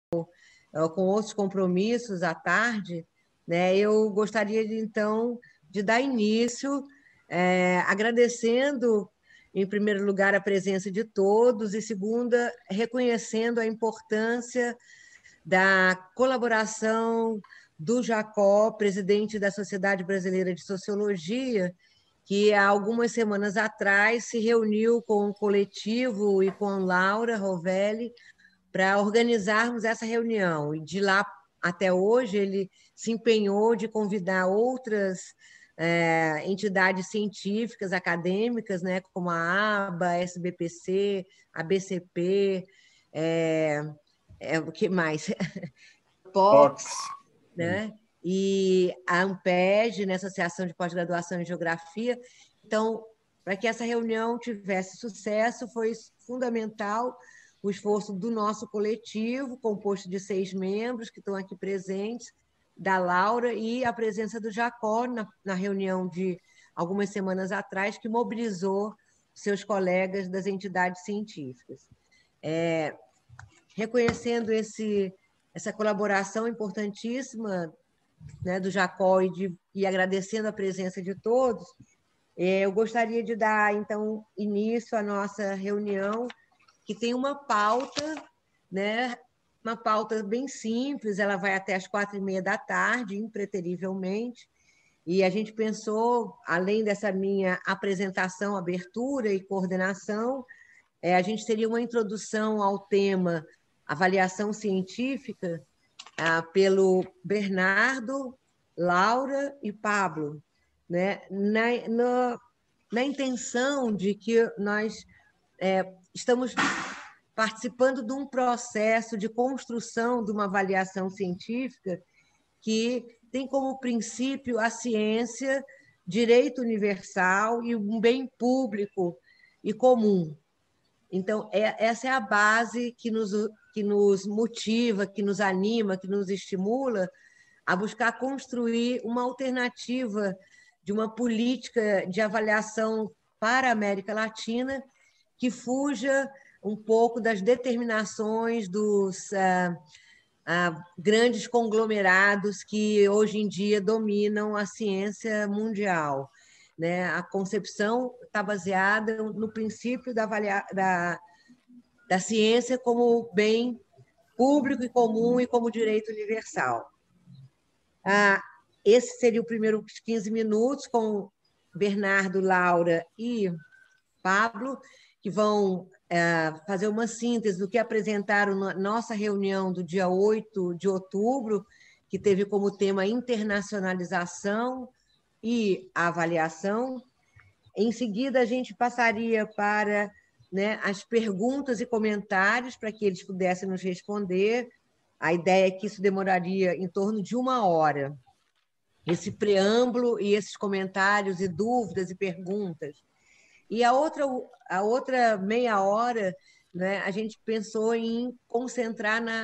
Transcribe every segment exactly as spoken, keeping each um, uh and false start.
com outros compromissos à tarde, né, eu gostaria, de, então, de dar início, é, agradecendo, em primeiro lugar, a presença de todos, e, segunda, reconhecendo a importância da colaboração do Jacó, presidente da Sociedade Brasileira de Sociologia, que há algumas semanas atrás se reuniu com o coletivo e com Laura Rovelli para organizarmos essa reunião. E de lá até hoje ele se empenhou de convidar outras é, entidades científicas, acadêmicas, né, como a ABA, a S B P C, a B C P, é, é, o que mais? POX, né? E a AMPEG, né, Associação de Pós-Graduação em Geografia. Então, para que essa reunião tivesse sucesso, foi fundamental o esforço do nosso coletivo, composto de seis membros que estão aqui presentes, da Laura, e a presença do Jacó na, na reunião de algumas semanas atrás, que mobilizou seus colegas das entidades científicas. É, reconhecendo esse, essa colaboração importantíssima, né, do Jacó, e, de, e agradecendo a presença de todos, é, eu gostaria de dar, então, início à nossa reunião, que tem uma pauta, né, uma pauta bem simples, ela vai até às quatro e meia da tarde, impreterivelmente, e a gente pensou, além dessa minha apresentação, abertura e coordenação, é, a gente teria uma introdução ao tema avaliação científica ah, pelo Bernardo, Laura e Pablo, né, na, na, na intenção de que nós é, estamos participando de um processo de construção de uma avaliação científica que tem como princípio a ciência, direito universal e um bem público e comum. Então, é, essa é a base que nos, que nos motiva, que nos anima, que nos estimula a buscar construir uma alternativa de uma política de avaliação para a América Latina que fuja um pouco das determinações dos ah, ah, grandes conglomerados que hoje em dia dominam a ciência mundial. Né? A concepção está baseada no princípio da, avalia... da, da ciência como bem público e comum e como direito universal. Ah, esse seria o primeiro quinze minutos com Bernardo, Laura e Pablo, que vão é, fazer uma síntese do que apresentaram na nossa reunião do dia oito de outubro, que teve como tema internacionalização e avaliação. Em seguida, a gente passaria para, né, as perguntas e comentários para que eles pudessem nos responder. A ideia é que isso demoraria em torno de uma hora. Esse preâmbulo e esses comentários e dúvidas e perguntas. E a outra, a outra meia hora, né, a gente pensou em concentrar na,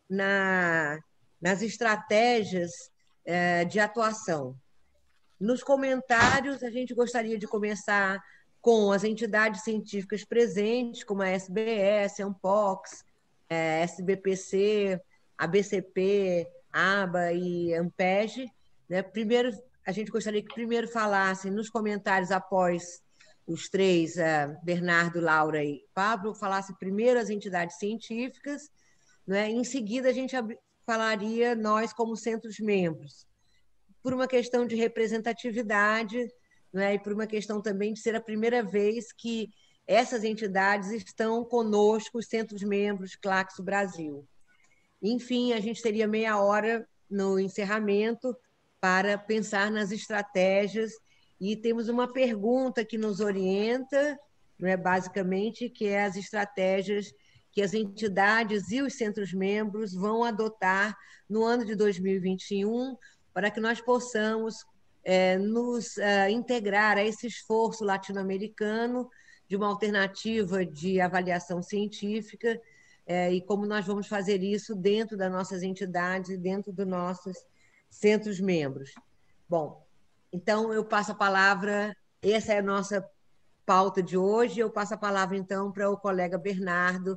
na, nas estratégias é, de atuação. Nos comentários, a gente gostaria de começar com as entidades científicas presentes, como a S B S, a ANPOX, a S B P C, a B C P, a ABA e a AMPEG. Né? Primeiro, a gente gostaria que primeiro falassem nos comentários após os três, Bernardo, Laura e Pablo, falassem primeiro as entidades científicas, né? Em seguida a gente falaria nós como centros membros, por uma questão de representatividade, né? E por uma questão também de ser a primeira vez que essas entidades estão conosco, os centros membros Claxo Brasil. Enfim, a gente teria meia hora no encerramento para pensar nas estratégias. E temos uma pergunta que nos orienta, né, basicamente, que é as estratégias que as entidades e os centros-membros vão adotar no ano de dois mil e vinte e um para que nós possamos é, nos é, integrar a esse esforço latino-americano de uma alternativa de avaliação científica é, e como nós vamos fazer isso dentro das nossas entidades e dentro dos nossos centros-membros. Bom, então, eu passo a palavra, essa é a nossa pauta de hoje, eu passo a palavra, então, para o colega Bernardo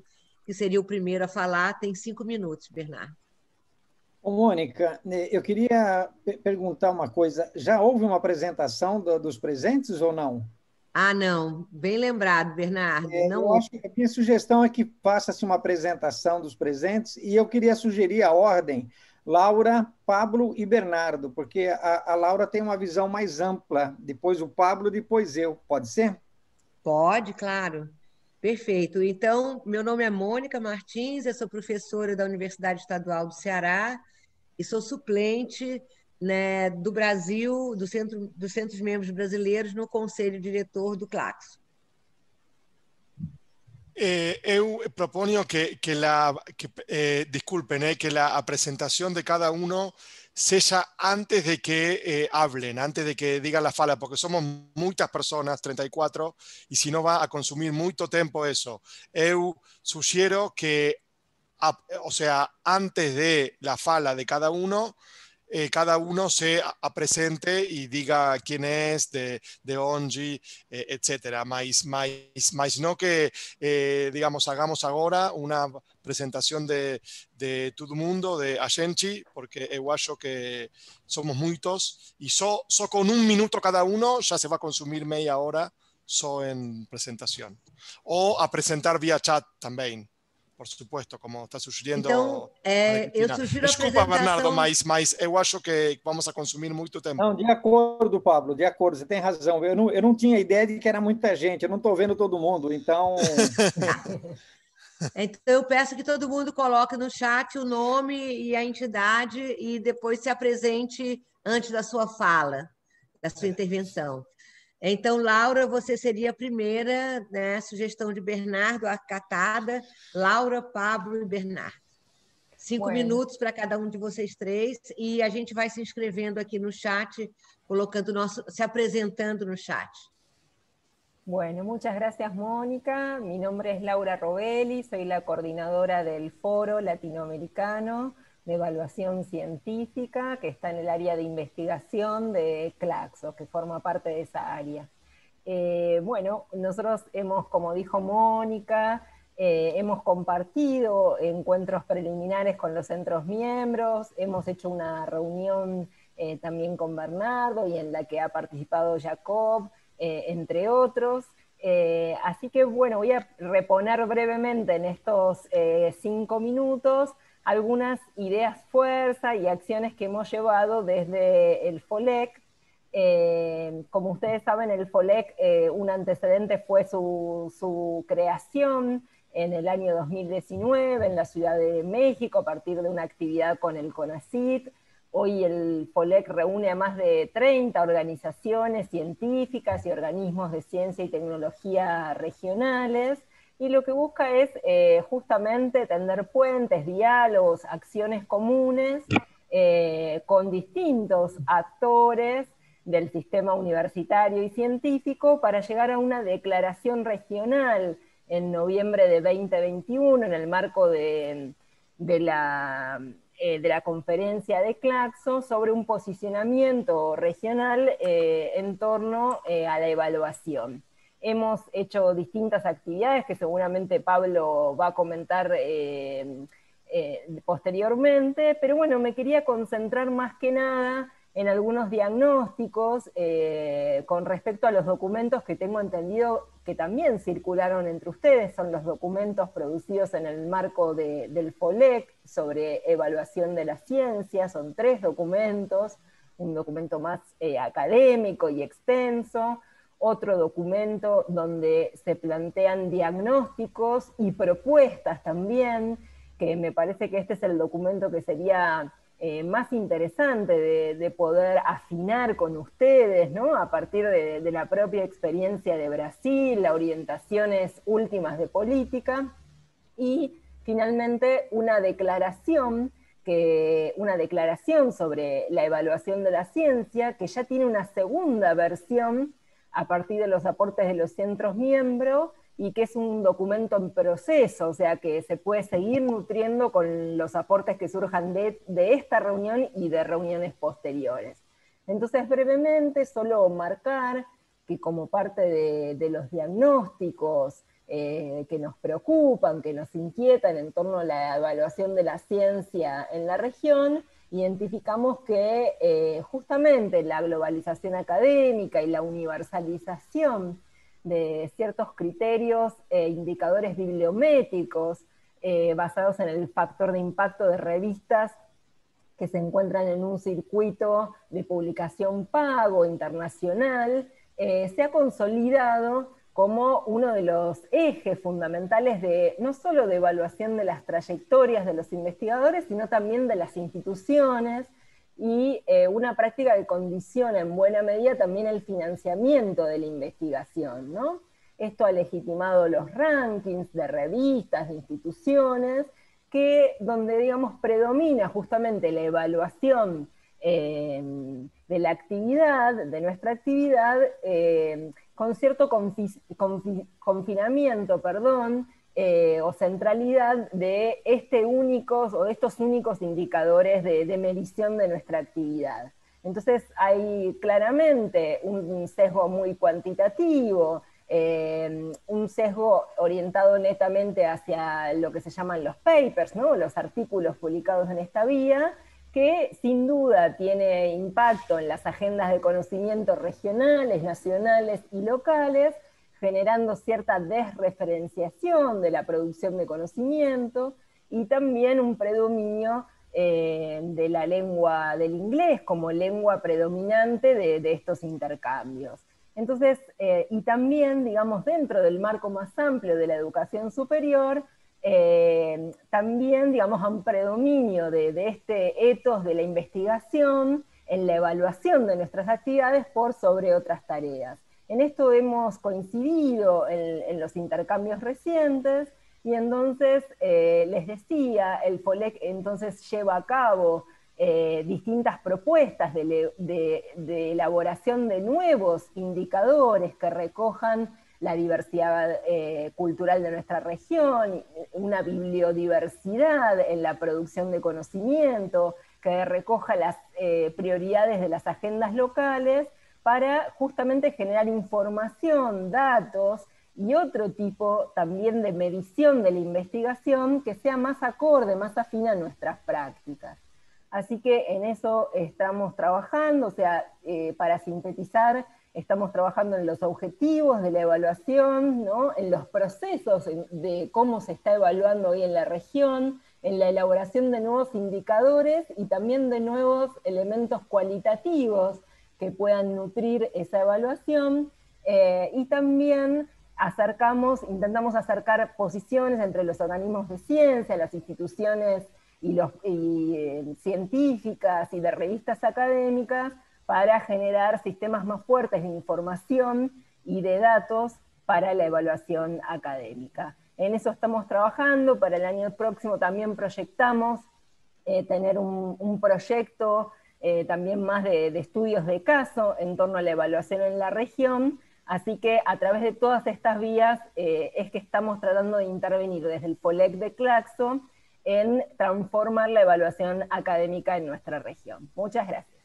que seria o primeiro a falar, tem cinco minutos, Bernardo. Ô, Mônica, eu queria perguntar uma coisa. Já houve uma apresentação do, dos presentes ou não? Ah, não. Bem lembrado, Bernardo. É, Não eu houve. acho que a minha sugestão é que faça-se uma apresentação dos presentes e eu queria sugerir a ordem Laura, Pablo e Bernardo, porque a, a Laura tem uma visão mais ampla, depois o Pablo, depois eu. Pode ser? Pode, claro. Perfeito. Então, meu nome é Mônica Martins, eu sou professora da Universidade Estadual do Ceará e sou suplente, né, do Brasil, do Centro, dos Centros Membros Brasileiros no Conselho Diretor do Claxo. Eh, eu propongo que, que la, que, eh, disculpen, eh, que la presentación de cada uno sea antes de que eh, hablen, antes de que digan la fala, porque somos muchas personas, treinta y cuatro, y si no va a consumir mucho tiempo eso. Eu sugiero que, a, o sea, antes de la fala de cada uno, Eh, cada uno se a presente y diga quién es, de, de onde, eh, etcétera. Mas, mas, mas no que, eh, digamos, hagamos ahora una presentación de, de todo el mundo, de Agenchi, porque eu acho que somos muchos y só, só con un minuto cada uno ya se va a consumir media hora só en presentación. O a presentar vía chat también. Por supuesto, como está sugiriendo Então, é, eu sugiro a Desculpa, Bernardo, apresentação... mas, mas eu acho que vamos a consumir muito tempo. Não, de acordo, Pablo, de acordo, você tem razão. Eu não, eu não tinha ideia de que era muita gente, eu não estou vendo todo mundo, então... Então, eu peço que todo mundo coloque no chat o nome e a entidade e depois se apresente antes da sua fala, da sua intervenção. Então, Laura, você seria a primeira, né? Sugestão de Bernardo, acatada. Laura, Pablo e Bernardo. Cinco Bueno. minutos para cada um de vocês três e a gente vai se inscrevendo aqui no chat, colocando nosso, se apresentando no chat. Bueno, muchas gracias, Mónica. Mi nombre es Laura Robelli, soy la coordinadora del Foro Latinoamericano de Evaluación Científica, que está en el área de investigación de Claxo, que forma parte de esa área. Eh, bueno, nosotros hemos, como dijo Mónica, eh, hemos compartido encuentros preliminares con los centros miembros, hemos hecho una reunión eh, también con Bernardo y en la que ha participado Jacob, eh, entre otros. Eh, así que bueno, voy a reponer brevemente en estos eh, cinco minutos algunas ideas fuerza y acciones que hemos llevado desde el FOLEC. Eh, como ustedes saben, el FOLEC, eh, un antecedente fue su, su creación en el año dos mil diecinueve en la Ciudad de México a partir de una actividad con el CONACYT. Hoy el FOLEC reúne a más de treinta organizaciones científicas y organismos de ciencia y tecnología regionales, y lo que busca es eh, justamente tender puentes, diálogos, acciones comunes eh, con distintos actores del sistema universitario y científico para llegar a una declaración regional en noviembre de veinte veintiuno en el marco de, de, la, eh, de la conferencia de Claxo sobre un posicionamiento regional eh, en torno eh, a la evaluación. Hemos hecho distintas actividades que seguramente Pablo va a comentar eh, eh, posteriormente, pero bueno, me quería concentrar más que nada en algunos diagnósticos eh, con respecto a los documentos que tengo entendido que también circularon entre ustedes, son los documentos producidos en el marco de, del FOLEC sobre evaluación de la ciencia, son tres documentos, un documento más eh, académico y extenso, otro documento donde se plantean diagnósticos y propuestas también, que me parece que este es el documento que sería eh, más interesante de, de poder afinar con ustedes, ¿no? A partir de, de la propia experiencia de Brasil, las orientaciones últimas de política, y finalmente una declaración, que, una declaración sobre la evaluación de la ciencia, que ya tiene una segunda versión a partir de los aportes de los centros miembros, y que es un documento en proceso, o sea que se puede seguir nutriendo con los aportes que surjan de, de esta reunión y de reuniones posteriores. Entonces, brevemente, solo marcar que como parte de, de los diagnósticos eh, que nos preocupan, que nos inquietan en torno a la evaluación de la ciencia en la región, identificamos que eh, justamente la globalización académica y la universalización de ciertos criterios e indicadores bibliométricos eh, basados en el factor de impacto de revistas que se encuentran en un circuito de publicación pago internacional, eh, se ha consolidado como uno de los ejes fundamentales de, no solo de evaluación de las trayectorias de los investigadores, sino también de las instituciones, y eh, una práctica que condiciona en buena medida también el financiamiento de la investigación, ¿no? Esto ha legitimado los rankings de revistas, de instituciones, que donde, digamos, predomina justamente la evaluación eh, de la actividad, de nuestra actividad, eh, con cierto confi confi confinamiento, perdón, eh, o centralidad de este únicos, o de estos únicos indicadores de, de medición de nuestra actividad. Entonces hay claramente un sesgo muy cuantitativo, Eh, un sesgo orientado netamente hacia lo que se llaman los papers, ¿no? Los artículos publicados en esta vía, que sin duda tiene impacto en las agendas de conocimiento regionales, nacionales y locales, generando cierta desreferenciación de la producción de conocimiento, y también un predominio eh, de la lengua del inglés como lengua predominante de, de estos intercambios. Entonces, eh, y también, digamos, dentro del marco más amplio de la educación superior, eh, también, digamos, a un predominio de, de este ethos de la investigación en la evaluación de nuestras actividades por sobre otras tareas. En esto hemos coincidido en, en los intercambios recientes, y entonces, eh, les decía, el FOLEC entonces lleva a cabo Eh, distintas propuestas de, de, de elaboración de nuevos indicadores que recojan la diversidad eh, cultural de nuestra región, una bibliodiversidad en la producción de conocimiento, que recoja las eh, prioridades de las agendas locales para justamente generar información, datos y otro tipo también de medición de la investigación que sea más acorde, más afín a nuestras prácticas. Así que en eso estamos trabajando, o sea, eh, para sintetizar, estamos trabajando en los objetivos de la evaluación, ¿no? En los procesos de cómo se está evaluando hoy en la región, en la elaboración de nuevos indicadores y también de nuevos elementos cualitativos que puedan nutrir esa evaluación, eh, y también acercamos, intentamos acercar posiciones entre los organismos de ciencia, las instituciones y, los, y eh, científicas y de revistas académicas, para generar sistemas más fuertes de información y de datos para la evaluación académica. En eso estamos trabajando. Para el año próximo también proyectamos eh, tener un, un proyecto eh, también más de, de estudios de caso en torno a la evaluación en la región. Así que a través de todas estas vías eh, es que estamos tratando de intervenir desde el FOLEC de Claxo en transformar la evaluación académica en nuestra región. Muchas gracias.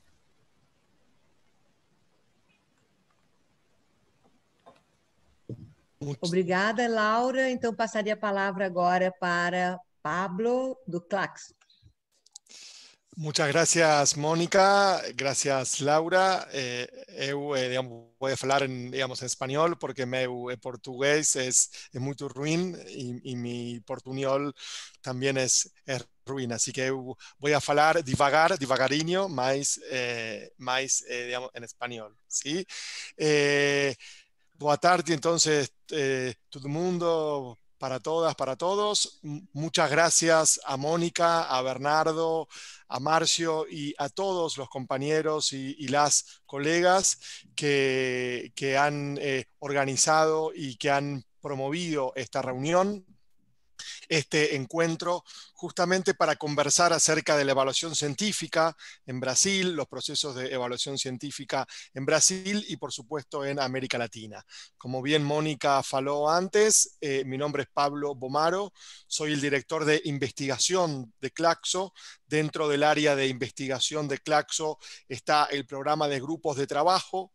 Obrigada, Laura. Então, passaria a palavra agora para Pablo, do Claxo. Muchas gracias, Mónica. Gracias, Laura. Eh, eu, eh, digamos, voy a hablar en, digamos, en español porque meu eh, portugués es, es muy ruin y, y mi portuñol también es, es ruin. Así que eu voy a hablar divagar, divagarinho, más, eh, más eh, digamos, en español. ¿Sí? Eh, boa tarde, entonces, eh, todo el mundo, para todas, para todos. M- muchas gracias a Mónica, a Bernardo, a Marcio y a todos los compañeros y, y las colegas que, que han eh, organizado y que han promovido esta reunión, este encuentro, justamente para conversar acerca de la evaluación científica en Brasil, los procesos de evaluación científica en Brasil y, por supuesto, en América Latina. Como bien Mónica faló antes, eh, mi nombre es Pablo Bomaro, soy el director de investigación de Claxo. Dentro del área de investigación de Claxo está el programa de grupos de trabajo,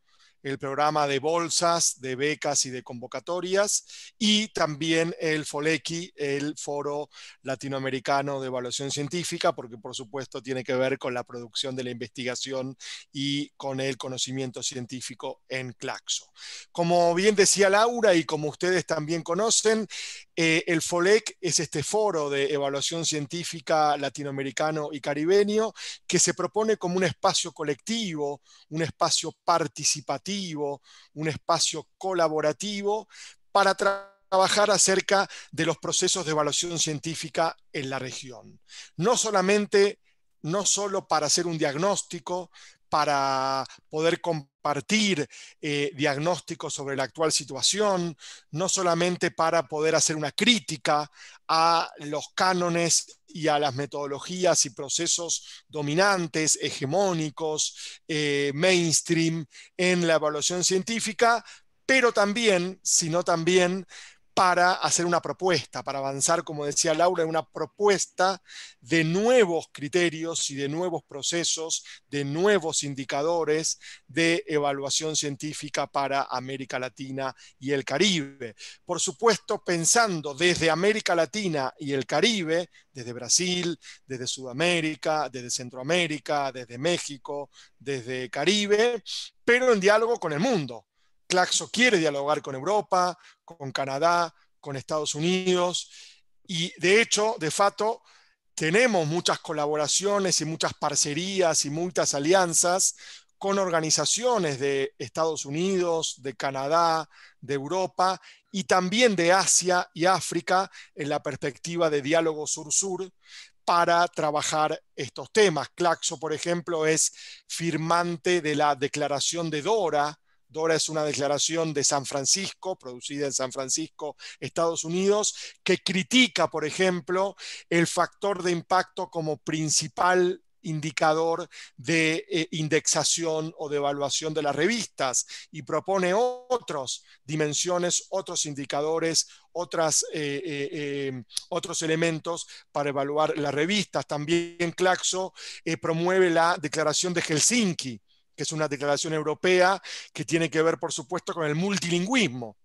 el programa de bolsas, de becas y de convocatorias, y también el FOLECI, el Foro Latinoamericano de Evaluación Científica, porque por supuesto tiene que ver con la producción de la investigación y con el conocimiento científico en Claxo. Como bien decía Laura y como ustedes también conocen, eh, el FOLEC es este foro de evaluación científica latinoamericano y caribeño que se propone como un espacio colectivo, un espacio participativo, un espacio colaborativo para trabajar acerca de los procesos de evaluación científica en la región. No solamente, no solo para hacer un diagnóstico, para poder compartir eh, diagnósticos sobre la actual situación, no solamente para poder hacer una crítica a los cánones y a las metodologías y procesos dominantes, hegemónicos, eh, mainstream en la evaluación científica, pero también, sino también para hacer una propuesta, para avanzar, como decía Laura, en una propuesta de nuevos criterios y de nuevos procesos, de nuevos indicadores de evaluación científica para América Latina y el Caribe. Por supuesto, pensando desde América Latina y el Caribe, desde Brasil, desde Sudamérica, desde Centroamérica, desde México, desde Caribe, pero en diálogo con el mundo. Claxo quiere dialogar con Europa, con Canadá, con Estados Unidos, y de hecho, de facto, tenemos muchas colaboraciones y muchas parcerías y muchas alianzas con organizaciones de Estados Unidos, de Canadá, de Europa y también de Asia y África en la perspectiva de diálogo sur-sur para trabajar estos temas. Claxo, por ejemplo, es firmante de la Declaración de Dora. Dora es una declaración de San Francisco, producida en San Francisco, Estados Unidos, que critica, por ejemplo, el factor de impacto como principal indicador de eh, indexación o de evaluación de las revistas y propone otras dimensiones, otros indicadores, otras, eh, eh, eh, otros elementos para evaluar las revistas. También Claxo eh, promueve la Declaración de Helsinki, que es una declaración europea que tiene que ver, por supuesto, con el multilingüismo.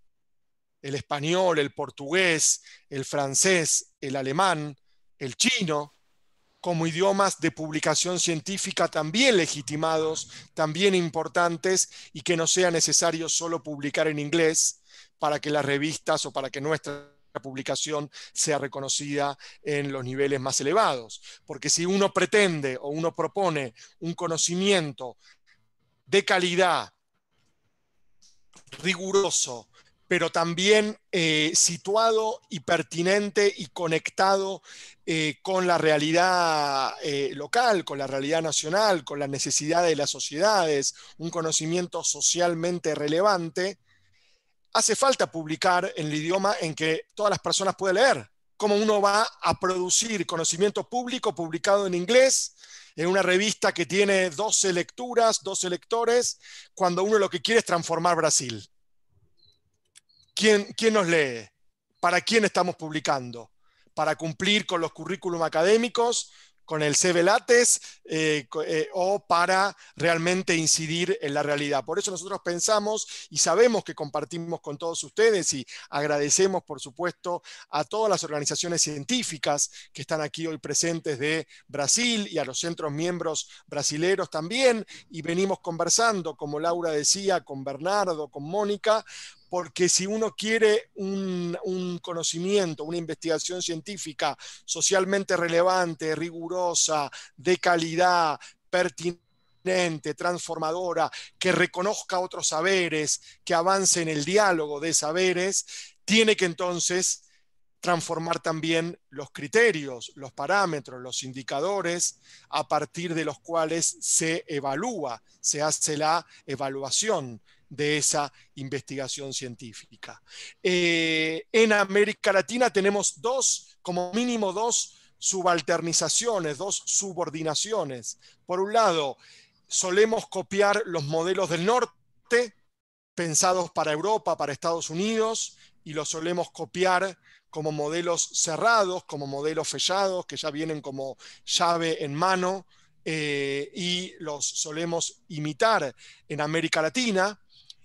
El español, el portugués, el francés, el alemán, el chino, como idiomas de publicación científica también legitimados, también importantes, y que no sea necesario solo publicar en inglés para que las revistas o para que nuestra publicación sea reconocida en los niveles más elevados. Porque si uno pretende o uno propone un conocimiento de calidad, riguroso, pero también eh, situado y pertinente y conectado eh, con la realidad eh, local, con la realidad nacional, con las necesidades de las sociedades, un conocimiento socialmente relevante, hace falta publicar en el idioma en que todas las personas pueden leer. ¿Cómo uno va a producir conocimiento público publicado en inglés en una revista que tiene doce lecturas, doce lectores, cuando uno lo que quiere es transformar Brasil? ¿Quién, quién nos lee? ¿Para quién estamos publicando? ¿Para cumplir con los currículum académicos, con el C B LATES, eh, eh, o para realmente incidir en la realidad? Por eso nosotros pensamos y sabemos que compartimos con todos ustedes, y agradecemos, por supuesto, a todas las organizaciones científicas que están aquí hoy presentes de Brasil y a los centros miembros brasileros también, y venimos conversando, como Laura decía, con Bernardo, con Mónica, porque si uno quiere un, un conocimiento, una investigación científica socialmente relevante, rigurosa, de calidad, pertinente, transformadora, que reconozca otros saberes, que avance en el diálogo de saberes, tiene que entonces transformar también los criterios, los parámetros, los indicadores a partir de los cuales se evalúa, se hace la evaluación de esa investigación científica. Eh, en América Latina tenemos dos, como mínimo dos subalternizaciones, dos subordinaciones. Por un lado, solemos copiar los modelos del norte, pensados para Europa, para Estados Unidos, y los solemos copiar como modelos cerrados, como modelos fechados, que ya vienen como llave en mano, eh, y los solemos imitar en América Latina.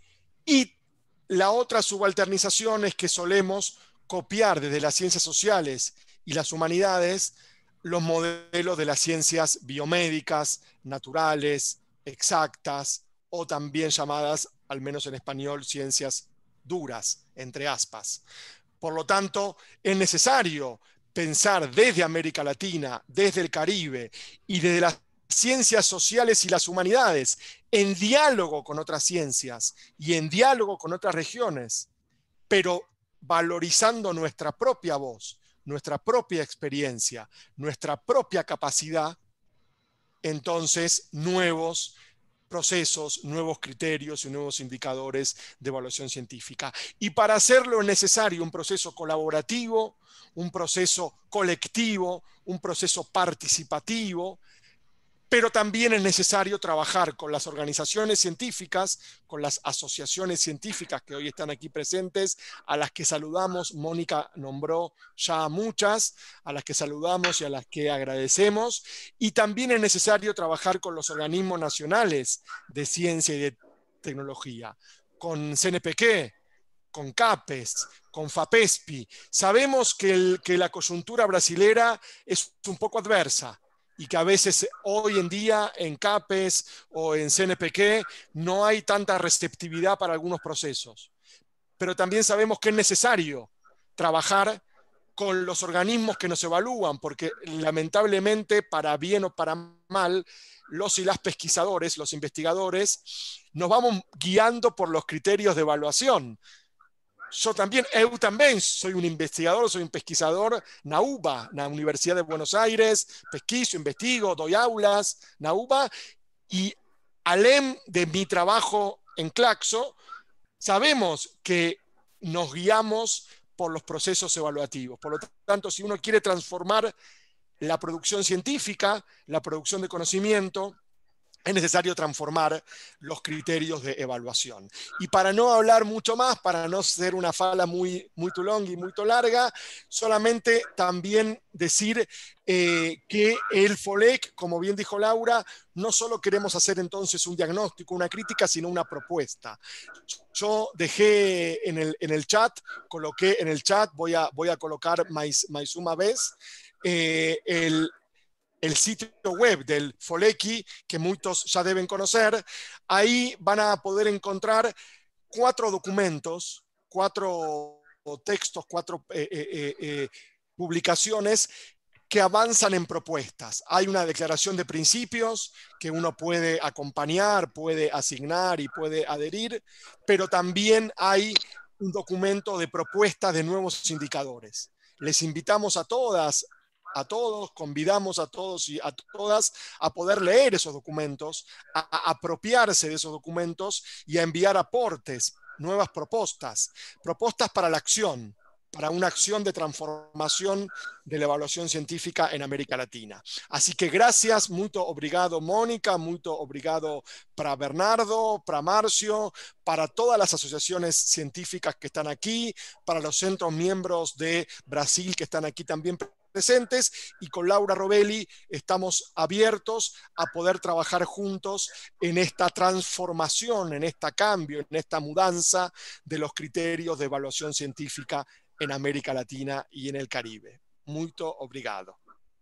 Y la otra subalternización es que solemos copiar desde las ciencias sociales y las humanidades los modelos de las ciencias biomédicas, naturales, exactas, o también llamadas, al menos en español, ciencias duras, entre aspas. Por lo tanto, es necesario pensar desde América Latina, desde el Caribe y desde las ciencias sociales y las humanidades, en diálogo con otras ciencias y en diálogo con otras regiones, pero valorizando nuestra propia voz, nuestra propia experiencia, nuestra propia capacidad, entonces nuevos procesos, nuevos criterios y nuevos indicadores de evaluación científica. Y para hacerlo es necesario un proceso colaborativo, un proceso colectivo, un proceso participativo, pero también es necesario trabajar con las organizaciones científicas, con las asociaciones científicas que hoy están aquí presentes, a las que saludamos. Mónica nombró ya muchas, a las que saludamos y a las que agradecemos. Y también es necesario trabajar con los organismos nacionales de ciencia y de tecnología, con C N P Q, con CAPES, con FAPESPI. Sabemos que, el, que la coyuntura brasilera es un poco adversa, y que a veces hoy en día en CAPES o en C N P Q no hay tanta receptividad para algunos procesos. Pero también sabemos que es necesario trabajar con los organismos que nos evalúan, porque lamentablemente, para bien o para mal, los y las pesquisadores, los investigadores, nos vamos guiando por los criterios de evaluación. Yo también, eu también soy un investigador, soy un pesquisador na U B A, na Universidad de Buenos Aires, pesquiso, investigo, doy aulas na U B A, y além de mi trabajo en Claxo, sabemos que nos guiamos por los procesos evaluativos. Por lo tanto, si uno quiere transformar la producción científica, la producción de conocimiento, es necesario transformar los criterios de evaluación. Y para no hablar mucho más, para no ser una fala muy, muy longa y muy larga, solamente también decir eh, que el FOLEC, como bien dijo Laura, no solo queremos hacer entonces un diagnóstico, una crítica, sino una propuesta. Yo dejé en el, en el chat, coloqué en el chat, voy a, voy a colocar mais, mais una vez, eh, el el sitio web del FOLECI, que muchos ya deben conocer. Ahí van a poder encontrar cuatro documentos, cuatro textos, cuatro eh, eh, eh, publicaciones que avanzan en propuestas. Hay una declaración de principios que uno puede acompañar, puede asignar y puede adherir, pero también hay un documento de propuestas de nuevos indicadores. Les invitamos a todas, a todos, convidamos a todos y a todas a poder leer esos documentos, a, a apropiarse de esos documentos y a enviar aportes, nuevas propuestas, propuestas para la acción, para una acción de transformación de la evaluación científica en América Latina. Así que gracias, muito obrigado Mónica, muito obrigado para Bernardo, para Marcio, para todas las asociaciones científicas que están aquí, para los centros miembros de Brasil que están aquí también presentes, y con Laura Rovelli estamos abiertos a poder trabajar juntos en esta transformación, en este cambio, en esta mudanza de los criterios de evaluación científica en América Latina e en el Caribe. Muito obrigado.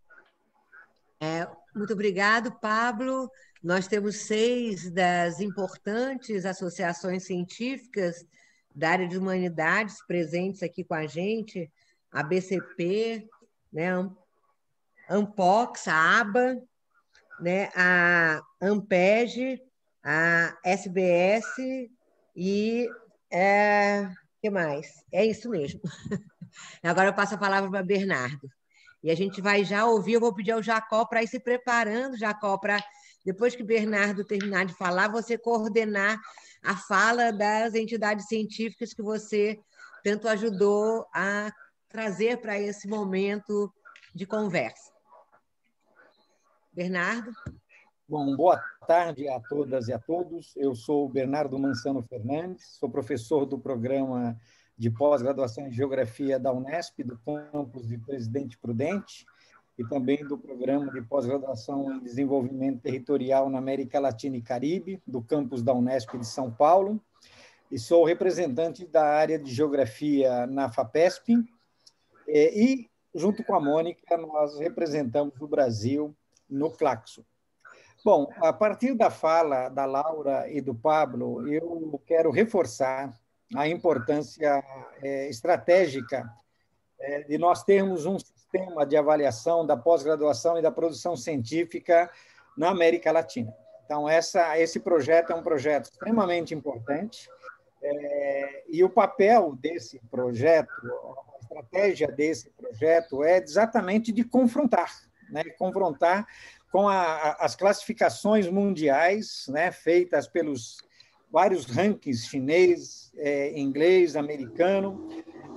É, muito obrigado, Pablo. Nós temos seis das importantes associações científicas da área de humanidades presentes aqui com a gente, a B C P, né, ANPOX, a ABA, né, a ANPEG, a S B S e... É... O que mais? É isso mesmo. Agora eu passo a palavra para Bernardo. E a gente vai já ouvir, eu vou pedir ao Jacó para ir se preparando, Jacó, para depois que Bernardo terminar de falar, você coordenar a fala das entidades científicas que você tanto ajudou a trazer para esse momento de conversa. Bernardo? Bom, boa tarde a todas e a todos. Eu sou o Bernardo Mansano Fernandes, sou professor do programa de pós-graduação em Geografia da Unesp, do campus de Presidente Prudente, e também do programa de pós-graduação em Desenvolvimento Territorial na América Latina e Caribe, do campus da Unesp de São Paulo. e sou representante da área de Geografia na FAPESP, e, junto com a Mônica, nós representamos o Brasil no Claxo. Bom, a partir da fala da Laura e do Pablo, eu quero reforçar a importância é, estratégica é, de nós termos um sistema de avaliação da pós-graduação e da produção científica na América Latina. Então, essa, esse projeto é um projeto extremamente importante, é, e o papel desse projeto, a estratégia desse projeto é exatamente de confrontar, né? confrontar com a, as classificações mundiais, né? feitas pelos vários rankings chinês, é, inglês, americano,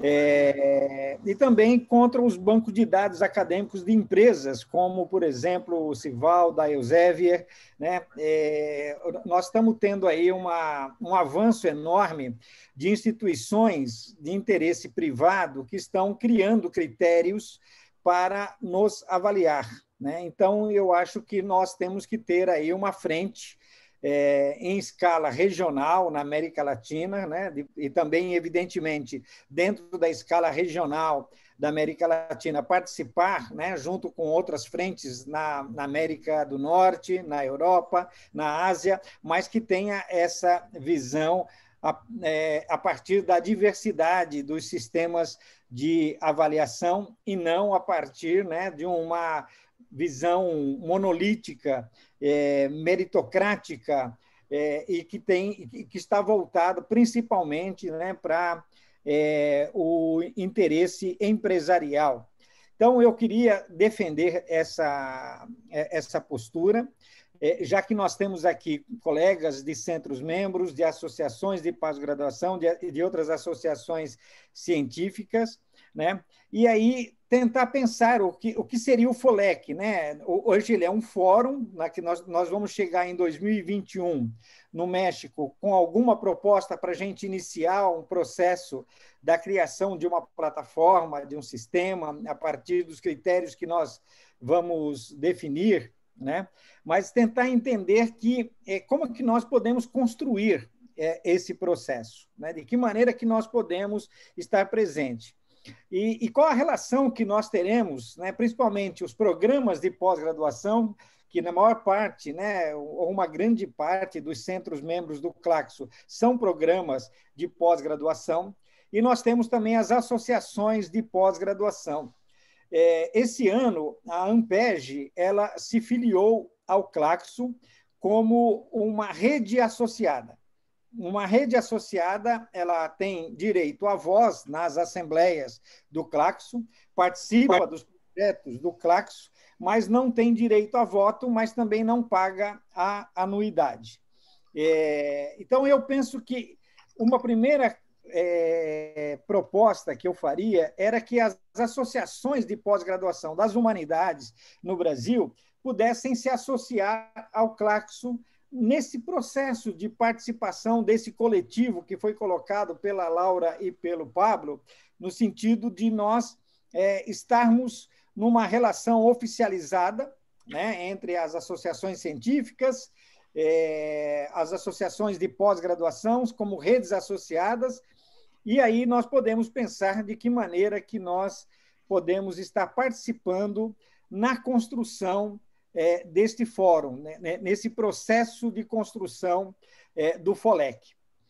é, e também contra os bancos de dados acadêmicos de empresas, como, por exemplo, o Cival, da Elsevier, né? É, nós estamos tendo aí uma, um avanço enorme de instituições de interesse privado que estão criando critérios para nos avaliar, né? Então, eu acho que nós temos que ter aí uma frente É, em escala regional na América Latina, né? E também, evidentemente, dentro da escala regional da América Latina, participar, né? junto com outras frentes na, na América do Norte, na Europa, na Ásia, mas que tenha essa visão a, é, a partir da diversidade dos sistemas de avaliação e não a partir, né, de uma visão monolítica, é, meritocrática, é, e que, tem, que está voltado principalmente, né, para é, o interesse empresarial. Então, eu queria defender essa, essa postura, é, já que nós temos aqui colegas de centros membros, de associações de pós-graduação, de, de outras associações científicas, né? E aí tentar pensar o que, o que seria o FOLEC, né? Hoje ele é um fórum, na que nós, nós vamos chegar em dois mil e vinte e um, no México, com alguma proposta para a gente iniciar um processo da criação de uma plataforma, de um sistema, a partir dos critérios que nós vamos definir, né? Mas tentar entender que, é, como que nós podemos construir é, esse processo, né? De que maneira que nós podemos estar presentes. E, e qual a relação que nós teremos, né, principalmente os programas de pós-graduação, que na maior parte, né, ou uma grande parte dos centros membros do Claxo são programas de pós-graduação, e nós temos também as associações de pós-graduação. É, esse ano, a Ampeg, ela se filiou ao Claxo como uma rede associada. Uma rede associada, ela tem direito à voz nas assembleias do Claxo, participa dos projetos do Claxo, mas não tem direito a voto, mas também não paga a anuidade. É, então, eu penso que uma primeira é, proposta que eu faria era que as associações de pós-graduação das humanidades no Brasil pudessem se associar ao Claxo nesse processo de participação desse coletivo que foi colocado pela Laura e pelo Pablo, no sentido de nós é, estarmos numa relação oficializada, né, entre as associações científicas, é, as associações de pós-graduação, como redes associadas, e aí nós podemos pensar de que maneira que nós podemos estar participando na construção É, deste fórum, né, nesse processo de construção é, do FOLEC.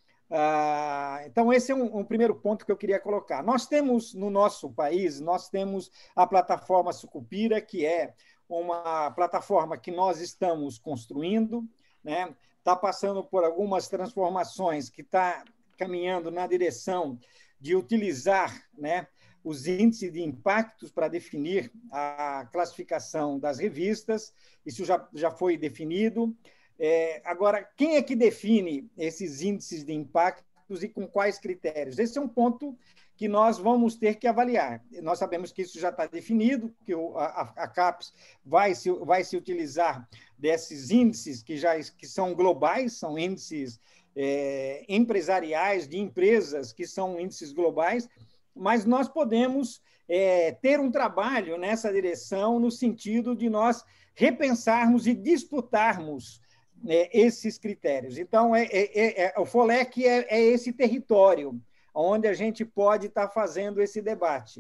Ah, então, esse é um, um primeiro ponto que eu queria colocar. Nós temos, no nosso país, nós temos a plataforma Sucupira, que é uma plataforma que nós estamos construindo, né, está passando por algumas transformações, que está caminhando na direção de utilizar, né, os índices de impactos para definir a classificação das revistas, isso já, já foi definido. É, agora, quem é que define esses índices de impactos e com quais critérios? Esse é um ponto que nós vamos ter que avaliar. Nós sabemos que isso já está definido, que o, a, a CAPES vai se, vai se utilizar desses índices que, já, que são globais, são índices é, empresariais de empresas que são índices globais, mas nós podemos é, ter um trabalho nessa direção, no sentido de nós repensarmos e disputarmos é, esses critérios. Então, é, é, é, o FOLEC é, é esse território onde a gente pode estar fazendo esse debate.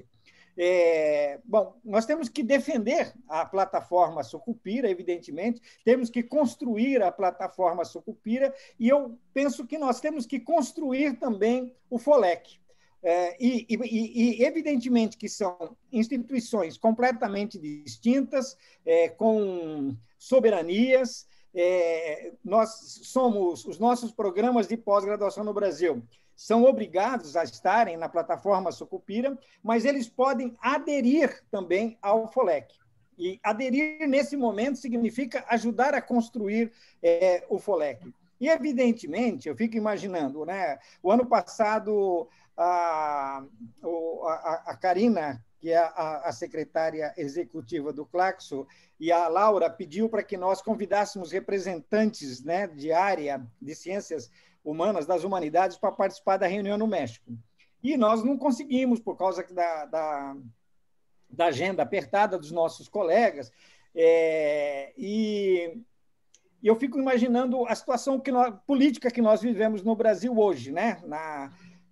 É, bom, nós temos que defender a plataforma Sucupira, evidentemente, temos que construir a plataforma Sucupira, e eu penso que nós temos que construir também o FOLEC. É, e, e, e, evidentemente, que são instituições completamente distintas, é, com soberanias. É, nós somos, os nossos programas de pós-graduação no Brasil são obrigados a estarem na plataforma Sucupira, mas eles podem aderir também ao FOLEC. E aderir, nesse momento, significa ajudar a construir é, o FOLEC. E, evidentemente, eu fico imaginando, né? O ano passado, a, a, a Karina, que é a, a secretária executiva do Claxo, e a Laura pediu para que nós convidássemos representantes, né, de área de ciências humanas, das humanidades, para participar da reunião no México. E nós não conseguimos, por causa da, da, da agenda apertada dos nossos colegas, é, e, e eu fico imaginando a situação que nós, política que nós vivemos no Brasil hoje, né? Na,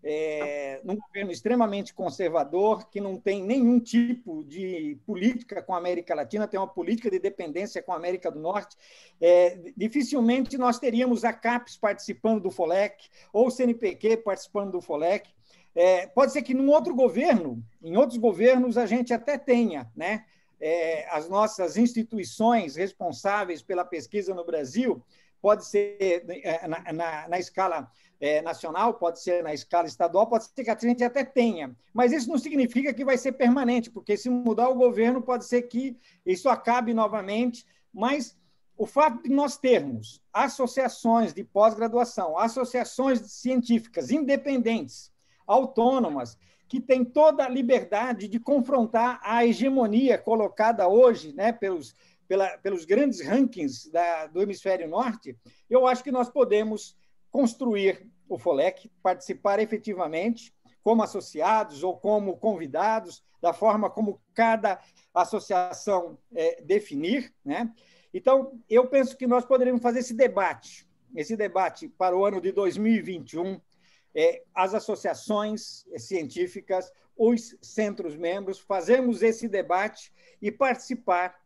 é, num governo extremamente conservador, que não tem nenhum tipo de política com a América Latina, tem uma política de dependência com a América do Norte. É, dificilmente nós teríamos a CAPES participando do FOLEC, ou o C N P Q participando do FOLEC. É, pode ser que num outro governo, em outros governos, a gente até tenha, né, é, as nossas instituições responsáveis pela pesquisa no Brasil, pode ser na, na, na escala é, nacional, pode ser na escala estadual, pode ser que a gente até tenha, mas isso não significa que vai ser permanente, porque se mudar o governo, pode ser que isso acabe novamente, mas o fato de nós termos associações de pós-graduação, associações científicas independentes, autônomas, que têm toda a liberdade de confrontar a hegemonia colocada hoje, né, pelos, pela, pelos grandes rankings da, do hemisfério norte, eu acho que nós podemos construir o FOLEC, participar efetivamente como associados ou como convidados, da forma como cada associação é, definir, né? Então, eu penso que nós poderíamos fazer esse debate, esse debate para o ano de dois mil e vinte e um, é, as associações científicas, os centros membros, fazermos esse debate e participar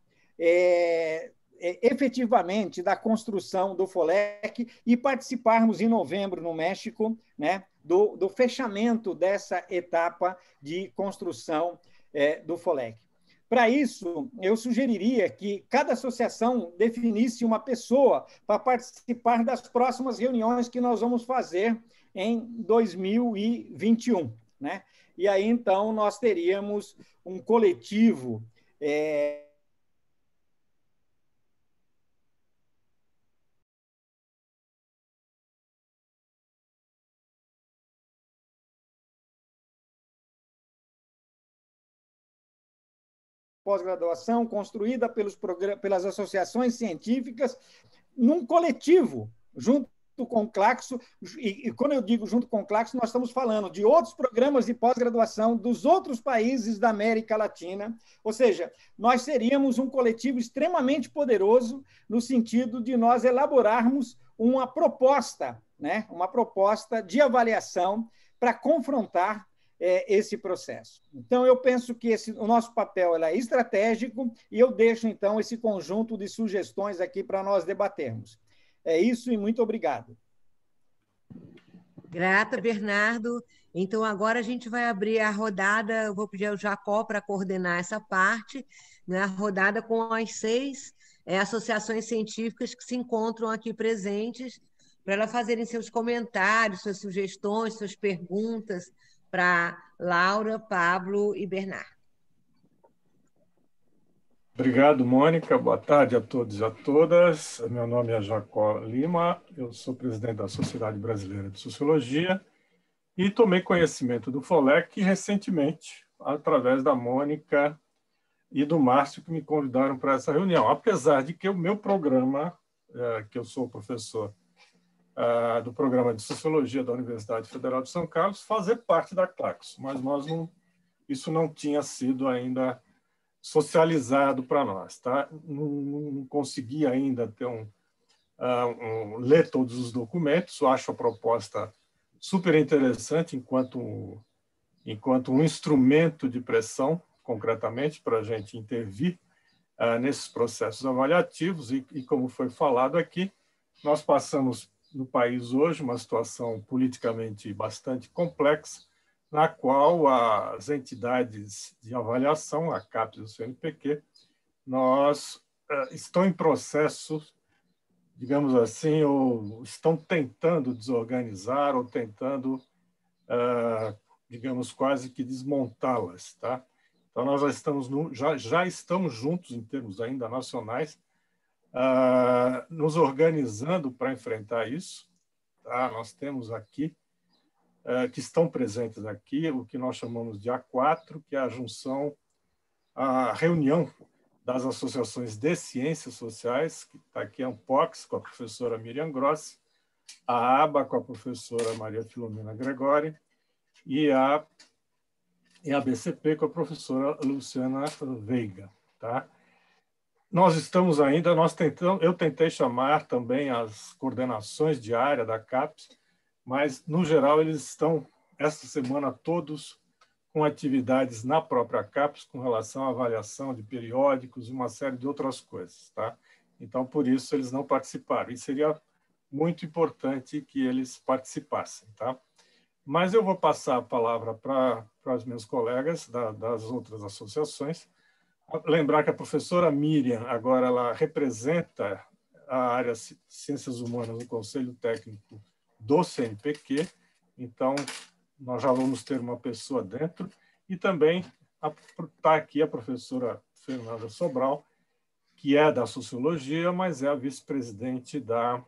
é, é, efetivamente da construção do FOLEC e participarmos em novembro no México, né, do, do fechamento dessa etapa de construção é, do FOLEC. Para isso, eu sugeriria que cada associação definisse uma pessoa para participar das próximas reuniões que nós vamos fazer em dois mil e vinte e um, né? E aí, então, nós teríamos um coletivo é, pós-graduação construída pelos pelas associações científicas num coletivo, junto com o Claxo, e, e quando eu digo junto com o Claxo, nós estamos falando de outros programas de pós-graduação dos outros países da América Latina, ou seja, nós seríamos um coletivo extremamente poderoso no sentido de nós elaborarmos uma proposta, né, uma proposta de avaliação para confrontar é, esse processo. Então, eu penso que esse, o nosso papel é estratégico e eu deixo, então, esse conjunto de sugestões aqui para nós debatermos. É isso e muito obrigado. Grata, Bernardo. Então, agora a gente vai abrir a rodada, eu vou pedir ao Jacó para coordenar essa parte, né? A rodada com as seis é, associações científicas que se encontram aqui presentes, para elas fazerem seus comentários, suas sugestões, suas perguntas para Laura, Pablo e Bernardo. Obrigado, Mônica. Boa tarde a todos e a todas. Meu nome é Jacó Lima, eu sou presidente da Sociedade Brasileira de Sociologia e tomei conhecimento do FOLEC recentemente, através da Mônica e do Márcio, que me convidaram para essa reunião, apesar de que o meu programa, que eu sou professor do programa de Sociologia da Universidade Federal de São Carlos, fazer parte da Claxo, mas nós não, isso não tinha sido ainda socializado para nós, tá? Não, não consegui ainda ter um, uh, um, ler todos os documentos. Eu acho a proposta super interessante enquanto, enquanto um instrumento de pressão, concretamente, para a gente intervir uh, nesses processos avaliativos. E, e, como foi falado aqui, nós passamos no país hoje uma situação politicamente bastante complexa, na qual as entidades de avaliação, a CAPES e o C N P Q, nós, uh, estão em processo, digamos assim, ou estão tentando desorganizar ou tentando, uh, digamos, quase que desmontá-las, tá? Então, nós já estamos, no, já, já estamos juntos, em termos ainda nacionais, uh, nos organizando para enfrentar isso, tá? Nós temos aqui, uh, que estão presentes aqui, o que nós chamamos de A quatro, que é a junção, a reunião das associações de ciências sociais, que está aqui a ANPOX, com a professora Miriam Grossi, a ABA, com a professora Maria Filomena Gregori, e a, e a B C P, com a professora Luciana Veiga. Tá? Nós estamos ainda, nós tentamos, eu tentei chamar também as coordenações de área da CAPES, mas, no geral, eles estão, esta semana, todos com atividades na própria CAPES com relação à avaliação de periódicos e uma série de outras coisas. Tá? Então, por isso, eles não participaram. E seria muito importante que eles participassem. Tá? Mas eu vou passar a palavra para, para os meus colegas da, das outras associações. Lembrar que a professora Miriam, agora, ela representa a área de Ciências Humanas no Conselho Técnico do C N P Q, então, nós já vamos ter uma pessoa dentro, e também está aqui a professora Fernanda Sobral, que é da Sociologia, mas é a vice-presidente da,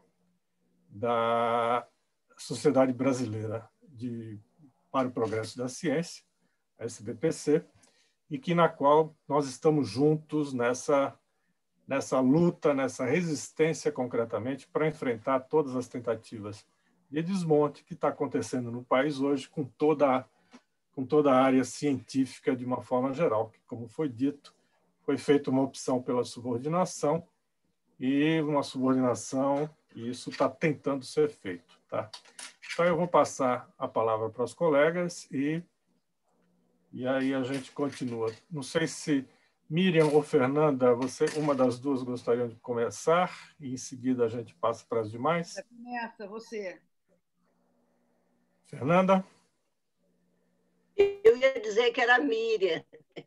da Sociedade Brasileira de, para o Progresso da Ciência, a S B P C, e que na qual nós estamos juntos nessa, nessa luta, nessa resistência, concretamente, para enfrentar todas as tentativas de desmonte que está acontecendo no país hoje com toda, com toda a área científica de uma forma geral, que, como foi dito, foi feita uma opção pela subordinação e uma subordinação, e isso está tentando ser feito. Tá? Então, eu vou passar a palavra para os colegas e, e aí a gente continua. Não sei se Miriam ou Fernanda, você, uma das duas, gostariam de começar e, em seguida, a gente passa para as demais. Começa, você. Fernanda? Eu ia dizer que era a Miriam.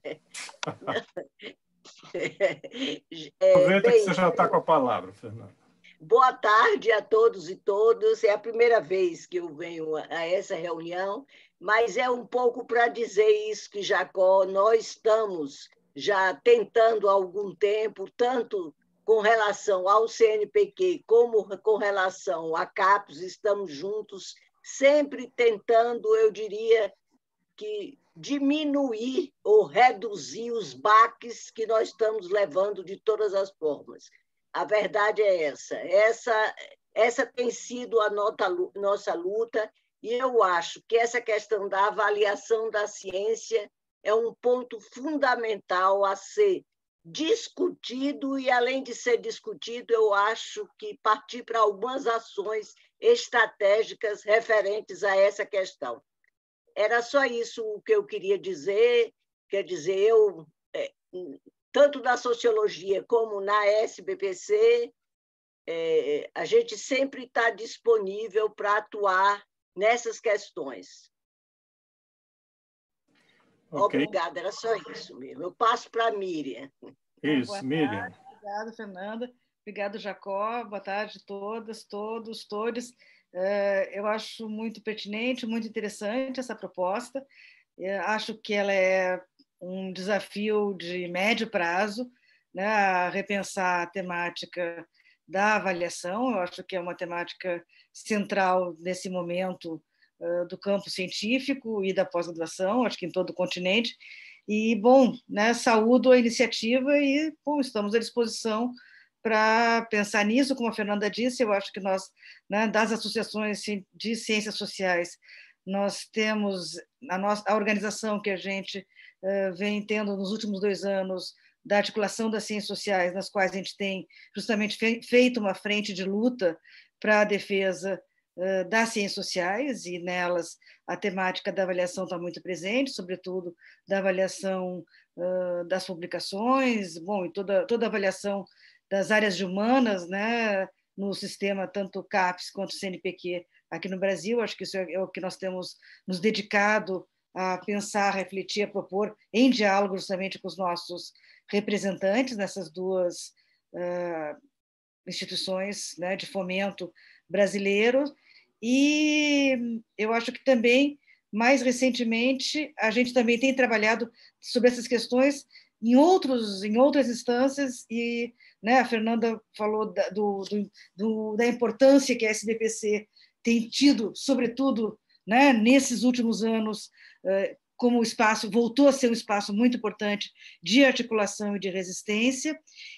Aproveita é, bem, que você já está com a palavra, Fernanda. Boa tarde a todos e todas. É a primeira vez que eu venho a essa reunião, mas é um pouco para dizer isso que, Jacó, nós estamos já tentando há algum tempo, tanto com relação ao C N P Q como com relação à CAPES, estamos juntos, sempre tentando, eu diria, que diminuir ou reduzir os baques que nós estamos levando de todas as formas. A verdade é essa. Essa, essa tem sido a nota, nossa luta, e eu acho que essa questão da avaliação da ciência é um ponto fundamental a ser discutido, e, além de ser discutido, eu acho que partir para algumas ações estratégicas referentes a essa questão. Era só isso o que eu queria dizer, quer dizer, eu, tanto na sociologia como na S B P C, é, a gente sempre está disponível para atuar nessas questões. Okay. Obrigada, era só isso mesmo. Eu passo para a Miriam. Isso, Boa Miriam. Tarde. Obrigada, Fernanda. Obrigado, Jacó. Boa tarde a todas, todos, todos. Eu acho muito pertinente, muito interessante essa proposta. Eu acho que ela é um desafio de médio prazo, né, a repensar a temática da avaliação. Eu acho que é uma temática central nesse momento do campo científico e da pós-graduação, acho que em todo o continente. E, bom, né, saúdo a iniciativa e, bom, estamos à disposição para pensar nisso. Como a Fernanda disse, eu acho que nós, né, das associações de ciências sociais, nós temos a, nossa, a organização que a gente uh, vem tendo nos últimos dois anos da articulação das ciências sociais, nas quais a gente tem justamente feito uma frente de luta para a defesa uh, das ciências sociais, e nelas a temática da avaliação está muito presente, sobretudo da avaliação uh, das publicações, bom, e toda, toda a avaliação das áreas de humanas, né, no sistema tanto CAPES quanto C N P Q aqui no Brasil. Acho que isso é o que nós temos nos dedicado a pensar, a refletir, a propor, em diálogo justamente com os nossos representantes nessas duas uh, instituições, né, de fomento brasileiros. E eu acho que também, mais recentemente, a gente também tem trabalhado sobre essas questões em, outros, em outras instâncias, e, né, a Fernanda falou da, do, do, da importância que a S B P C tem tido, sobretudo, né, nesses últimos anos, como o espaço voltou a ser um espaço muito importante de articulação e de resistência.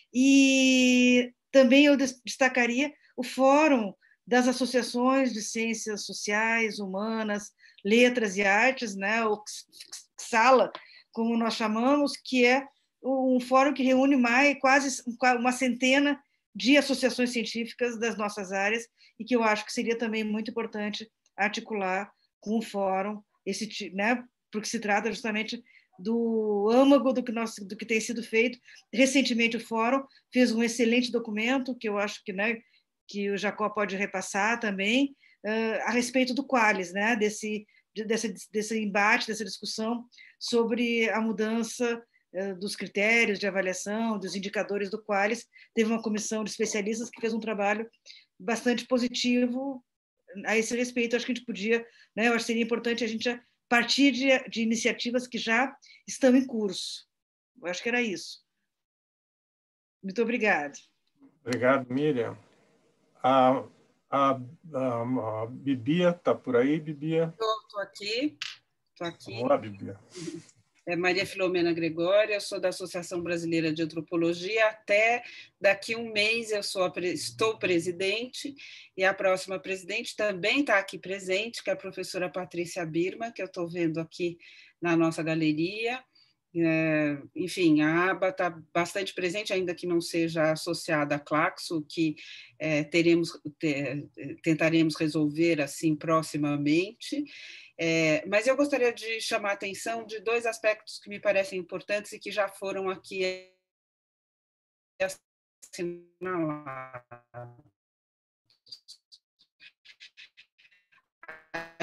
E também eu destacaria o Fórum das Associações de Ciências Sociais, Humanas, Letras e Artes, né, o XALA, como nós chamamos, que é um fórum que reúne mais, quase uma centena de associações científicas das nossas áreas, e que eu acho que seria também muito importante articular com o fórum, esse, né, porque se trata justamente do âmago do que, nós, do que tem sido feito. Recentemente, o fórum fez um excelente documento, que eu acho que, né, que o Jacó pode repassar também, uh, a respeito do Qualis, né, desse, desse, desse embate, dessa discussão sobre a mudança uh, dos critérios de avaliação, dos indicadores do Qualis. Teve uma comissão de especialistas que fez um trabalho bastante positivo a esse respeito. Acho que a gente podia, né, eu acho que seria importante a gente partir de, de iniciativas que já estão em curso. Eu acho que era isso. Muito obrigada. Obrigado, Miriam. A, a, a, a Bibia está por aí, Bibia? Estou aqui. Estou aqui. Vamos lá, Bibia. É Maria Filomena Gregória, eu sou da Associação Brasileira de Antropologia. Até daqui um mês eu sou a, estou presidente, e a próxima presidente também está aqui presente, que é a professora Patrícia Birma, que eu estou vendo aqui na nossa galeria. É, enfim, a aba está bastante presente, ainda que não seja associada à Claxo, que é, teremos, te, tentaremos resolver assim proximamente. É, mas eu gostaria de chamar a atenção de dois aspectos que me parecem importantes e que já foram aqui assinalados. A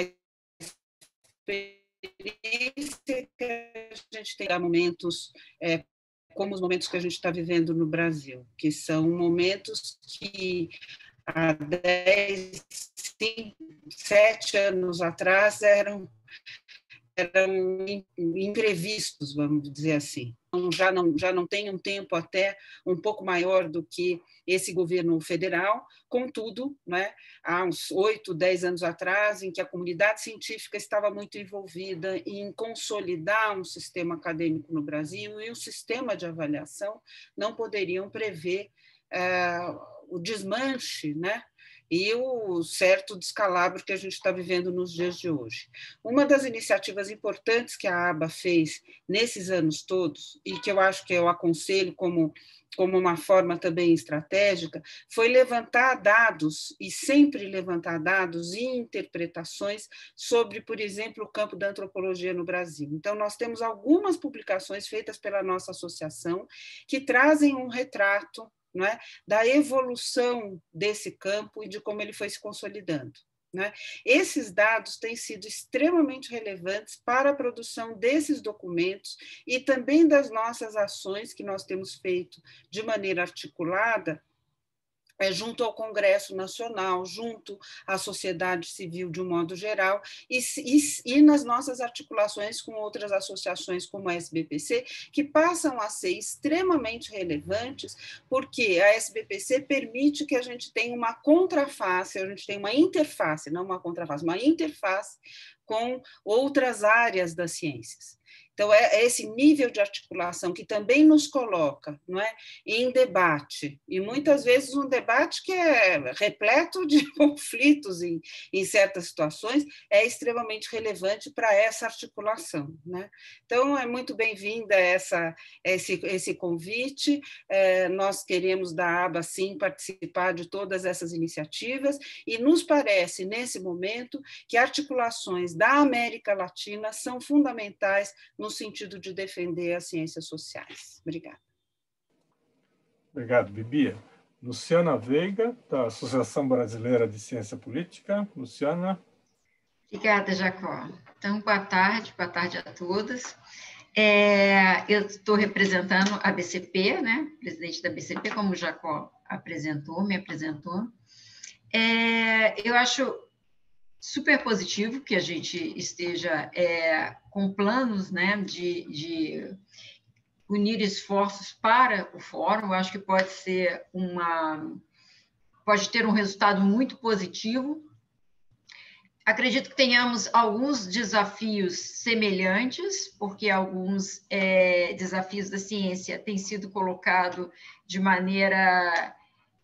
experiência que a gente tem há momentos, é, como os momentos que a gente está vivendo no Brasil, que são momentos que há dez, sete anos atrás eram, eram imprevistos, vamos dizer assim. Então, já não, já não tem um tempo até um pouco maior do que esse governo federal, contudo, né, há uns oito, dez anos atrás, em que a comunidade científica estava muito envolvida em consolidar um sistema acadêmico no Brasil, e o sistema de avaliação não poderiam prever uh, o desmanche, né, e o certo descalabro que a gente está vivendo nos dias de hoje. Uma das iniciativas importantes que a aba fez nesses anos todos, e que eu acho que eu aconselho como, como uma forma também estratégica, foi levantar dados, e sempre levantar dados e interpretações sobre, por exemplo, o campo da antropologia no Brasil. Então, nós temos algumas publicações feitas pela nossa associação que trazem um retrato, não é, da evolução desse campo e de como ele foi se consolidando, né? Esses dados têm sido extremamente relevantes para a produção desses documentos e também das nossas ações que nós temos feito de maneira articulada, É, junto ao Congresso Nacional, junto à sociedade civil de um modo geral, e, e, e nas nossas articulações com outras associações como a S B P C, que passam a ser extremamente relevantes, porque a S B P C permite que a gente tenha uma contraface, a gente tenha uma interface, não uma contraface, uma interface com outras áreas das ciências. Então, é esse nível de articulação que também nos coloca, não é, em debate, e muitas vezes um debate que é repleto de conflitos em, em certas situações, é extremamente relevante para essa articulação, né? Então, é muito bem-vinda essa, esse, esse convite, é, nós queremos da ABA, sim, participar de todas essas iniciativas, e nos parece, nesse momento, que articulações da América Latina são fundamentais no sentido de defender as ciências sociais. Obrigada. Obrigado, Bibi. Luciana Veiga, da Associação Brasileira de Ciência Política. Luciana. Obrigada, Jacó. Então, boa tarde, boa tarde a todos. É, eu estou representando a B C P, né? Presidente da B C P, como o Jacó apresentou, me apresentou. É, eu acho super positivo que a gente esteja é, com planos, né, de, de unir esforços para o fórum. Eu acho que pode ser uma, pode ter um resultado muito positivo. Acredito que tenhamos alguns desafios semelhantes, porque alguns é, desafios da ciência têm sido colocados de maneira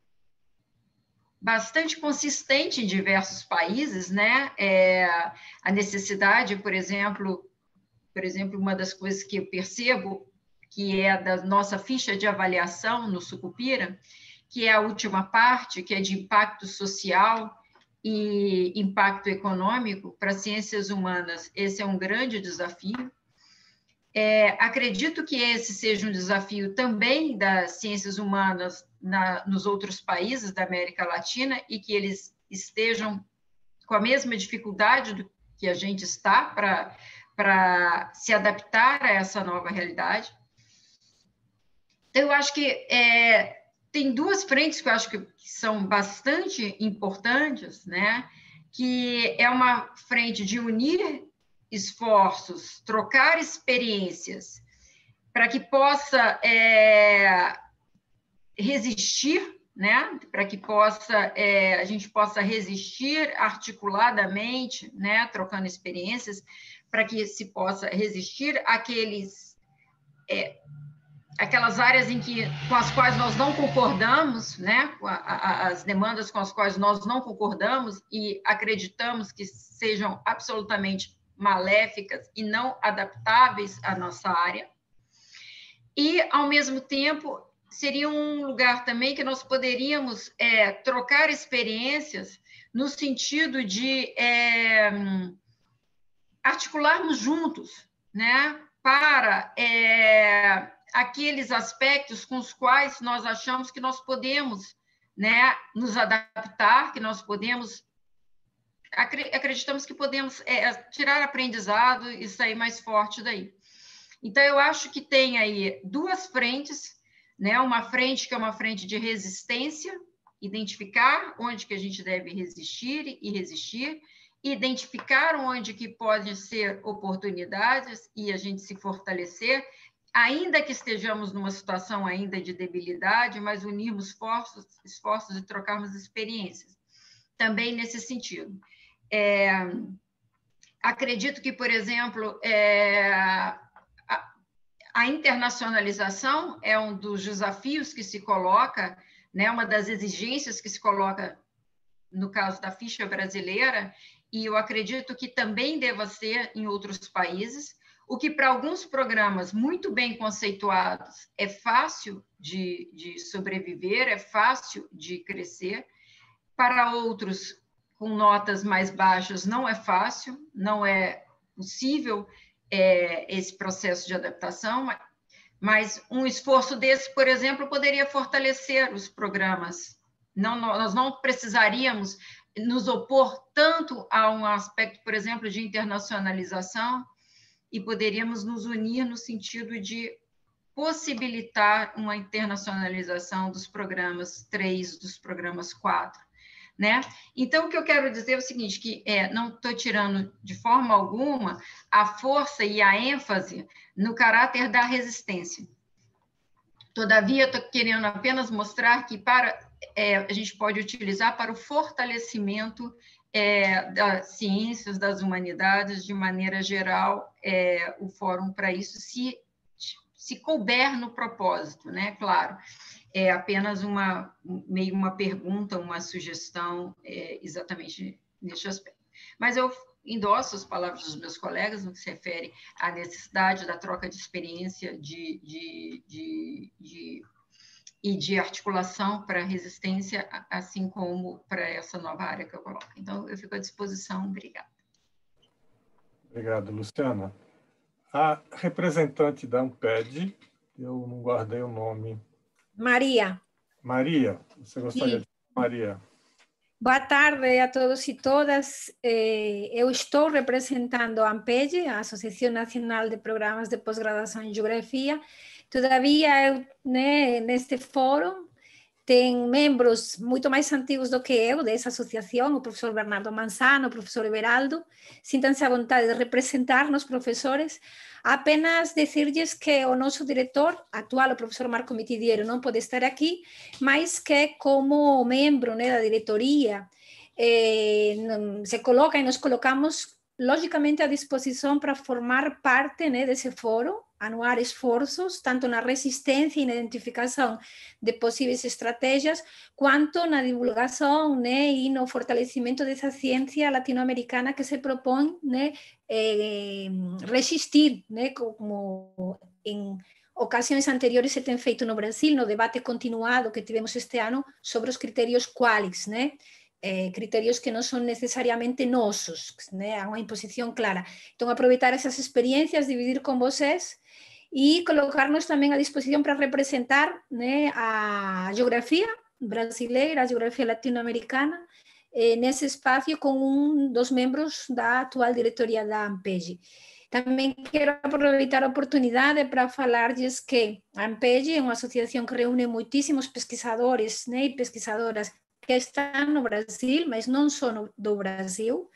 bastante consistente em diversos países, né? É, a necessidade, por exemplo, por exemplo, uma das coisas que eu percebo, que é da nossa ficha de avaliação no Sucupira, que é a última parte, que é de impacto social e impacto econômico para ciências humanas. Esse é um grande desafio. É, acredito que esse seja um desafio também das ciências humanas na, nos outros países da América Latina e que eles estejam com a mesma dificuldade do que a gente está para para se adaptar a essa nova realidade. Então, eu acho que é, tem duas frentes que eu acho que são bastante importantes, né? Que é uma frente de unir esforços, trocar experiências, para que possa é, resistir, né? Para que possa, é, a gente possa resistir articuladamente, né? Trocando experiências, para que se possa resistir àqueles, é, aquelas áreas em que, com as quais nós não concordamos, né? A, a, as demandas com as quais nós não concordamos e acreditamos que sejam absolutamente maléficas e não adaptáveis à nossa área. E, ao mesmo tempo, seria um lugar também que nós poderíamos é, trocar experiências no sentido de é, articularmos juntos, né, para é, aqueles aspectos com os quais nós achamos que nós podemos, né, nos adaptar, que nós podemos, acreditamos que podemos é, tirar aprendizado e sair mais forte daí. Então, eu acho que tem aí duas frentes, né, uma frente que é uma frente de resistência, identificar onde que a gente deve resistir e resistir, identificar onde que podem ser oportunidades e a gente se fortalecer, ainda que estejamos numa situação ainda de debilidade, mas unirmos esforços, esforços e trocarmos experiências. Também nesse sentido. É, acredito que, por exemplo, é, a, a internacionalização é um dos desafios que se coloca, né, uma das exigências que se coloca no caso da ficha brasileira, e eu acredito que também deva ser em outros países, o que para alguns programas muito bem conceituados é fácil de, de sobreviver, é fácil de crescer, para outros com notas mais baixas não é fácil, não é possível é, esse processo de adaptação, mas um esforço desse, por exemplo, poderia fortalecer os programas. Não, nós não precisaríamos nos opor tanto a um aspecto, por exemplo, de internacionalização, e poderíamos nos unir no sentido de possibilitar uma internacionalização dos programas três, dos programas quatro, né? Então, o que eu quero dizer é o seguinte, que é, não estou tirando de forma alguma a força e a ênfase no caráter da resistência. Todavia, estou querendo apenas mostrar que para, é, a gente pode utilizar para o fortalecimento é, das ciências, das humanidades, de maneira geral, é, o fórum para isso, se, se couber no propósito, né? Claro, é apenas uma, meio uma pergunta, uma sugestão, é, exatamente neste aspecto. Mas eu endosso as palavras dos meus colegas no que se refere à necessidade da troca de experiência de, de, de, de, e de articulação para a resistência, assim como para essa nova área que eu coloco. Então, eu fico à disposição. Obrigada. Obrigado, Luciana. A representante da ANPED, eu não guardei o nome. Maria. Maria, você gostaria Sim. de Maria? Boa tarde a todos e todas. Eu estou representando a ANPEG, a Associação Nacional de Programas de Pós-Graduação em Geografia. Todavia, eu, né, neste fórum, tem membros muito mais antigos do que eu dessa associação, o professor Bernardo Manzano, o professor Everaldo. Sintam-se à vontade de representar-nos, professores. Apenas dizer-lhes que o nosso diretor atual, o professor Marco Mitidiero, não pode estar aqui, mas que como membro, né, da diretoria, eh, se coloca e nos colocamos logicamente à disposição para formar parte, né, desse fórum, anuar esforços, tanto na resistência e na identificação de possíveis estratégias, quanto na divulgação, né, e no fortalecimento dessa ciência latino-americana que se propõe, né, eh, resistir, né, como em ocasiões anteriores se tem feito no Brasil, no debate continuado que tivemos este ano sobre os critérios qualis, né, Eh, critérios que não são necessariamente nossos, né? Há uma imposição clara. Então, aproveitar essas experiências, dividir com vocês e colocar-nos também à disposição para representar, né, a geografia brasileira, a geografia latino-americana, eh, nesse espaço com um dos membros da atual diretoria da ANPEG. Também quero aproveitar a oportunidade para falar-lhes que a ANPEG é uma associação que reúne muitíssimos pesquisadores, né, e pesquisadoras que estão no Brasil, mas não só no, do Brasil,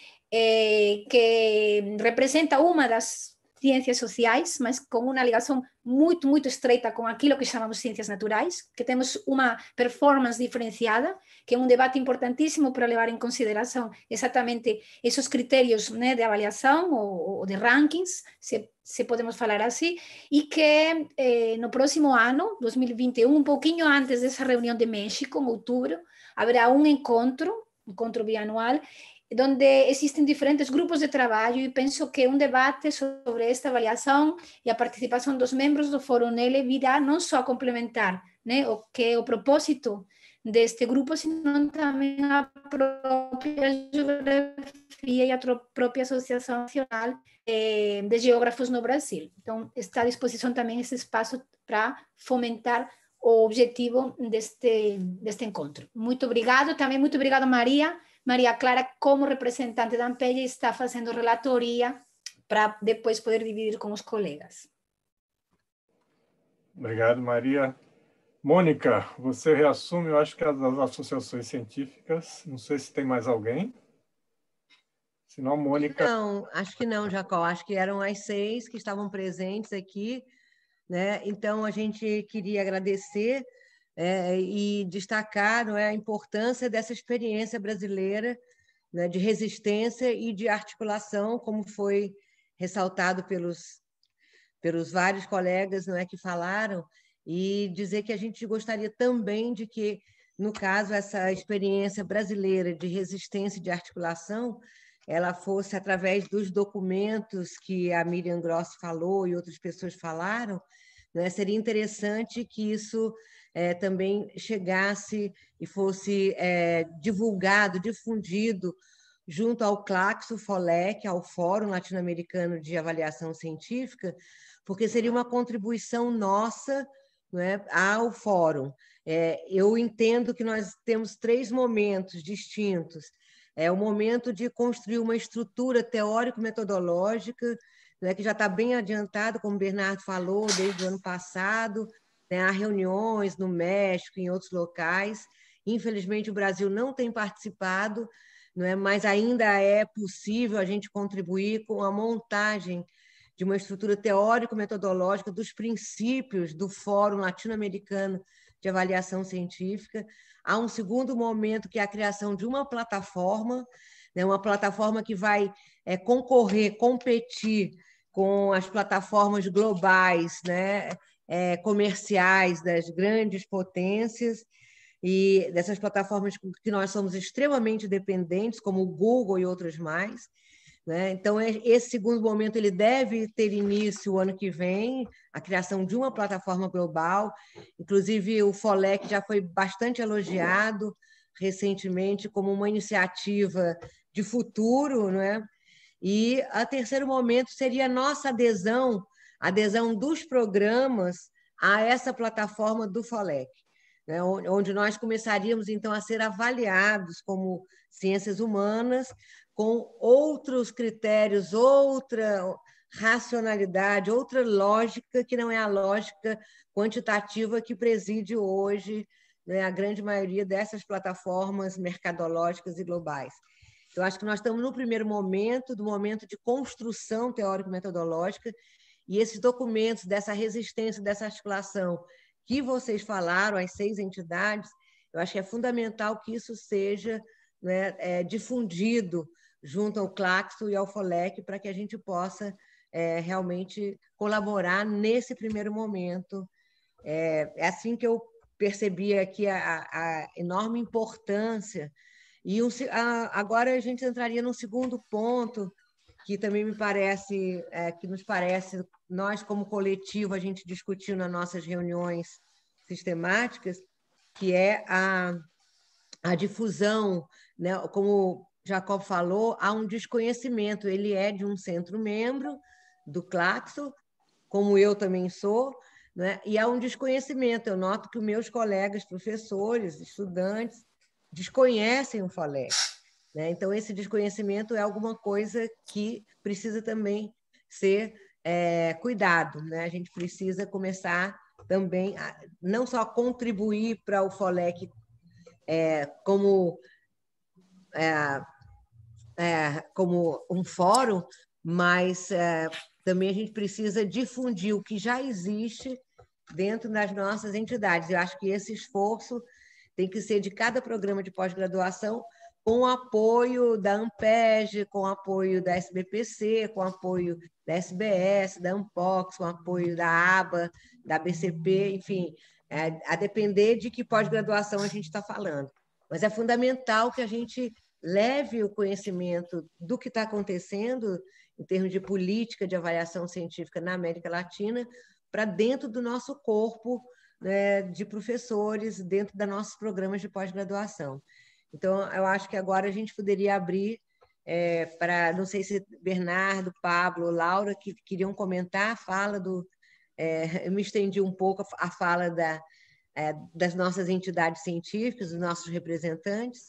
eh, que representa uma das ciências sociais, mas com uma ligação muito, muito estreita com aquilo que chamamos ciências naturais, que temos uma performance diferenciada, que é um debate importantíssimo para levar em consideração exatamente esses critérios, né, de avaliação ou, ou de rankings, se, se podemos falar assim, e que eh, no próximo ano, dois mil e vinte e um, um pouquinho antes dessa reunião de México, em outubro, haverá um encontro, encontro bianual, onde existem diferentes grupos de trabalho e penso que um debate sobre esta avaliação e a participação dos membros do fórum nele virá não só a complementar, né, o que é o propósito deste grupo, senão também a própria geografia e a própria Associação Nacional eh, de Geógrafos no Brasil. Então, está à disposição também esse espaço para fomentar o objetivo deste, deste encontro. Muito obrigado, também muito obrigado, Maria. Maria Clara, como representante da ANPEG, está fazendo relatoria para depois poder dividir com os colegas. Obrigado, Maria. Mônica, você reassume, eu acho que as, as associações científicas, não sei se tem mais alguém. Se não, Mônica... Não, acho que não, Jacó, acho que eram as seis que estavam presentes aqui, né? Então, a gente queria agradecer É, e destacar, não é, a importância dessa experiência brasileira, né, de resistência e de articulação, como foi ressaltado pelos, pelos vários colegas, não é, que falaram, e dizer que a gente gostaria também de que, no caso, essa experiência brasileira de resistência e de articulação, ela fosse através dos documentos que a Miriam Gross falou e outras pessoas falaram, né, seria interessante que isso É, também chegasse e fosse é, divulgado, difundido junto ao Claxo FOLEC, ao Fórum Latino-Americano de Avaliação Científica, porque seria uma contribuição nossa, não é, ao Fórum. É, eu entendo que nós temos três momentos distintos. É o momento de construir uma estrutura teórico-metodológica, né, que já está bem adiantado, como o Bernardo falou, desde o ano passado. Né, há reuniões no México, em outros locais. Infelizmente, o Brasil não tem participado, não é? Mas ainda é possível a gente contribuir com a montagem de uma estrutura teórico-metodológica dos princípios do Fórum Latino-Americano de avaliação científica. Há um segundo momento, que é a criação de uma plataforma, né, uma plataforma que vai é, concorrer, competir com as plataformas globais, né, é, comerciais das grandes potências, e dessas plataformas que nós somos extremamente dependentes, como o Google e outras mais. Né? Então, esse segundo momento ele deve ter início o ano que vem, a criação de uma plataforma global. Inclusive, o FOLEC já foi bastante elogiado recentemente como uma iniciativa de futuro, né? E o terceiro momento seria a nossa adesão, a adesão dos programas a essa plataforma do FOLEC, né? Onde nós começaríamos, então, a ser avaliados como ciências humanas, com outros critérios, outra racionalidade, outra lógica, que não é a lógica quantitativa que preside hoje, né, a grande maioria dessas plataformas mercadológicas e globais. Eu acho que nós estamos no primeiro momento, do momento de construção teórico-metodológica, e esses documentos dessa resistência, dessa articulação que vocês falaram, as seis entidades, eu acho que é fundamental que isso seja, né, é, difundido junto ao Claxo e ao FOLEC, para que a gente possa é, realmente colaborar nesse primeiro momento. É, é assim que eu percebi aqui a, a enorme importância. E um, a, agora a gente entraria num segundo ponto, que também me parece, é, que nos parece, nós como coletivo, a gente discutiu nas nossas reuniões sistemáticas, que é a, a difusão, né? Como Jacob falou, há um desconhecimento. Ele é de um centro-membro do Claxo, como eu também sou, né? E há um desconhecimento. Eu noto que os meus colegas, professores, estudantes, desconhecem o FOLEC, né? Então, esse desconhecimento é alguma coisa que precisa também ser é, cuidado, né? A gente precisa começar também a, não só contribuir para o FOLEC é, como... É, É, como um fórum, mas é, também a gente precisa difundir o que já existe dentro das nossas entidades. Eu acho que esse esforço tem que ser de cada programa de pós-graduação, com o apoio da ANPEG, com o apoio da S B P C, com o apoio da S B S, da ANPOX, com o apoio da ABA, da B C P, enfim, é, a depender de que pós-graduação a gente está falando. Mas é fundamental que a gente leve o conhecimento do que está acontecendo em termos de política de avaliação científica na América Latina para dentro do nosso corpo, né, de professores, dentro dos nossos programas de pós-graduação. Então, eu acho que agora a gente poderia abrir é, para, não sei se Bernardo, Pablo, Laura, que queriam comentar a fala do... É, eu me estendi um pouco a fala da, é, das nossas entidades científicas, dos nossos representantes.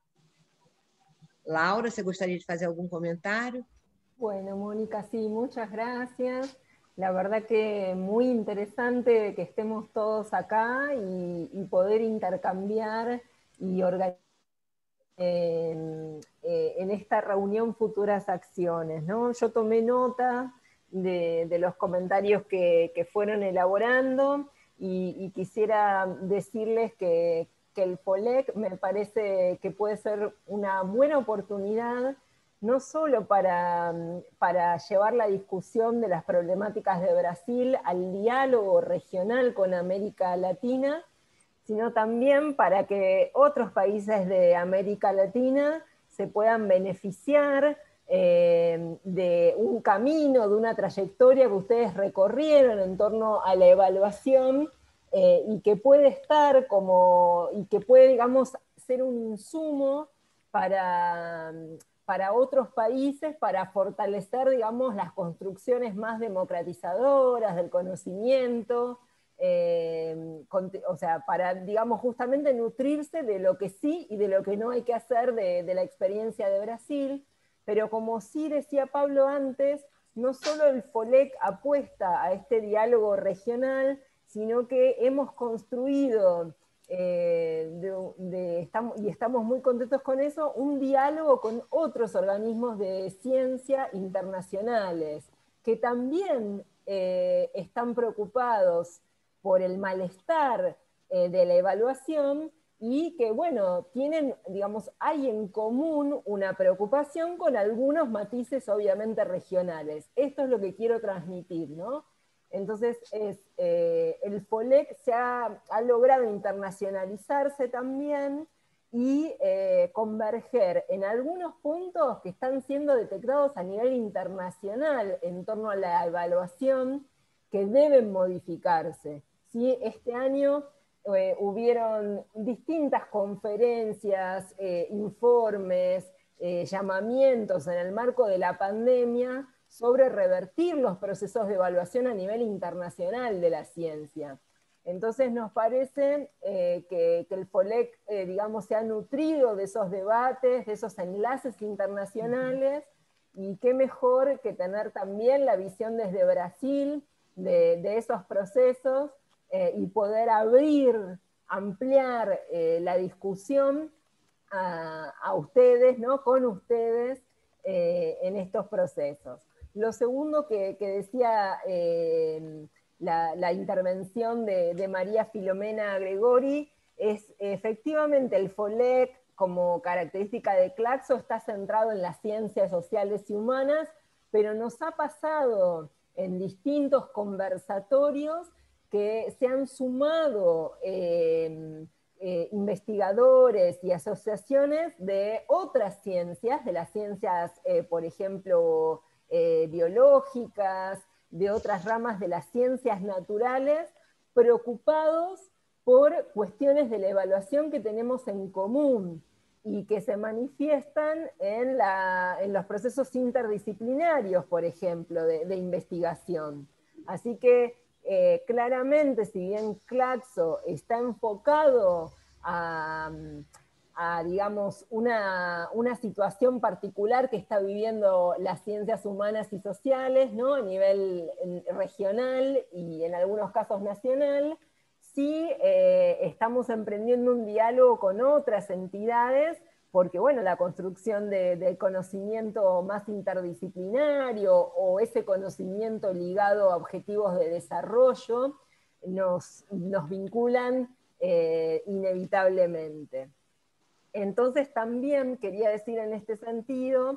Laura, ¿se gustaría hacer algún comentario? Bueno, Mónica, sí, muchas gracias. La verdad que muy interesante que estemos todos acá y, y poder intercambiar y organizar en, en esta reunión futuras acciones, ¿no? Yo tomé nota de, de los comentarios que, que fueron elaborando y, y quisiera decirles que que el FOLEC me parece que puede ser una buena oportunidad, no solo para, para llevar la discusión de las problemáticas de Brasil al diálogo regional con América Latina, sino también para que otros países de América Latina se puedan beneficiar eh, de un camino, de una trayectoria que ustedes recorrieron en torno a la evaluación, Eh, y que puede estar como, y que puede, digamos, ser un insumo para, para otros países, para fortalecer, digamos, las construcciones más democratizadoras del conocimiento, eh, con, o sea, para, digamos, justamente nutrirse de lo que sí y de lo que no hay que hacer de, de la experiencia de Brasil. Pero como sí decía Pablo antes, no solo el FOLEC apuesta a este diálogo regional, sino que hemos construido, eh, de, de, estamos, y estamos muy contentos con eso, un diálogo con otros organismos de ciencia internacionales, que también eh, están preocupados por el malestar eh, de la evaluación, y que, bueno, tienen, digamos, hay en común una preocupación con algunos matices obviamente regionales. Esto es lo que quiero transmitir, ¿no? Entonces, es, eh, el FOLEC se ha, ha logrado internacionalizarse también y eh, converger en algunos puntos que están siendo detectados a nivel internacional en torno a la evaluación, que deben modificarse. ¿Sí? Este año eh, hubieron distintas conferencias, eh, informes, eh, llamamientos en el marco de la pandemia sobre revertir los procesos de evaluación a nivel internacional de la ciencia. Entonces nos parece eh, que, que el FOLEC, eh, digamos, se ha nutrido de esos debates, de esos enlaces internacionales, y qué mejor que tener también la visión desde Brasil de, de esos procesos, eh, y poder abrir, ampliar eh, la discusión a, a ustedes, ¿no? Con ustedes eh, en estos procesos. Lo segundo que, que decía eh, la, la intervención de, de María Filomena Gregori es efectivamente el FOLEC, como característica de Claxo, está centrado en las ciencias sociales y humanas, pero nos ha pasado en distintos conversatorios que se han sumado eh, eh, investigadores y asociaciones de otras ciencias, de las ciencias, eh, por ejemplo, eh, biológicas, de otras ramas de las ciencias naturales, preocupados por cuestiones de la evaluación que tenemos en común y que se manifiestan en, la, en los procesos interdisciplinarios, por ejemplo, de, de investigación. Así que eh, claramente, si bien Claxo está enfocado a, a digamos, una, una situación particular que está viviendo las ciencias humanas y sociales, ¿no? A nivel regional y en algunos casos nacional, sí eh, estamos emprendiendo un diálogo con otras entidades, porque bueno, la construcción de, del conocimiento más interdisciplinario o ese conocimiento ligado a objetivos de desarrollo nos, nos vinculan eh, inevitablemente. Entonces también quería decir en este sentido,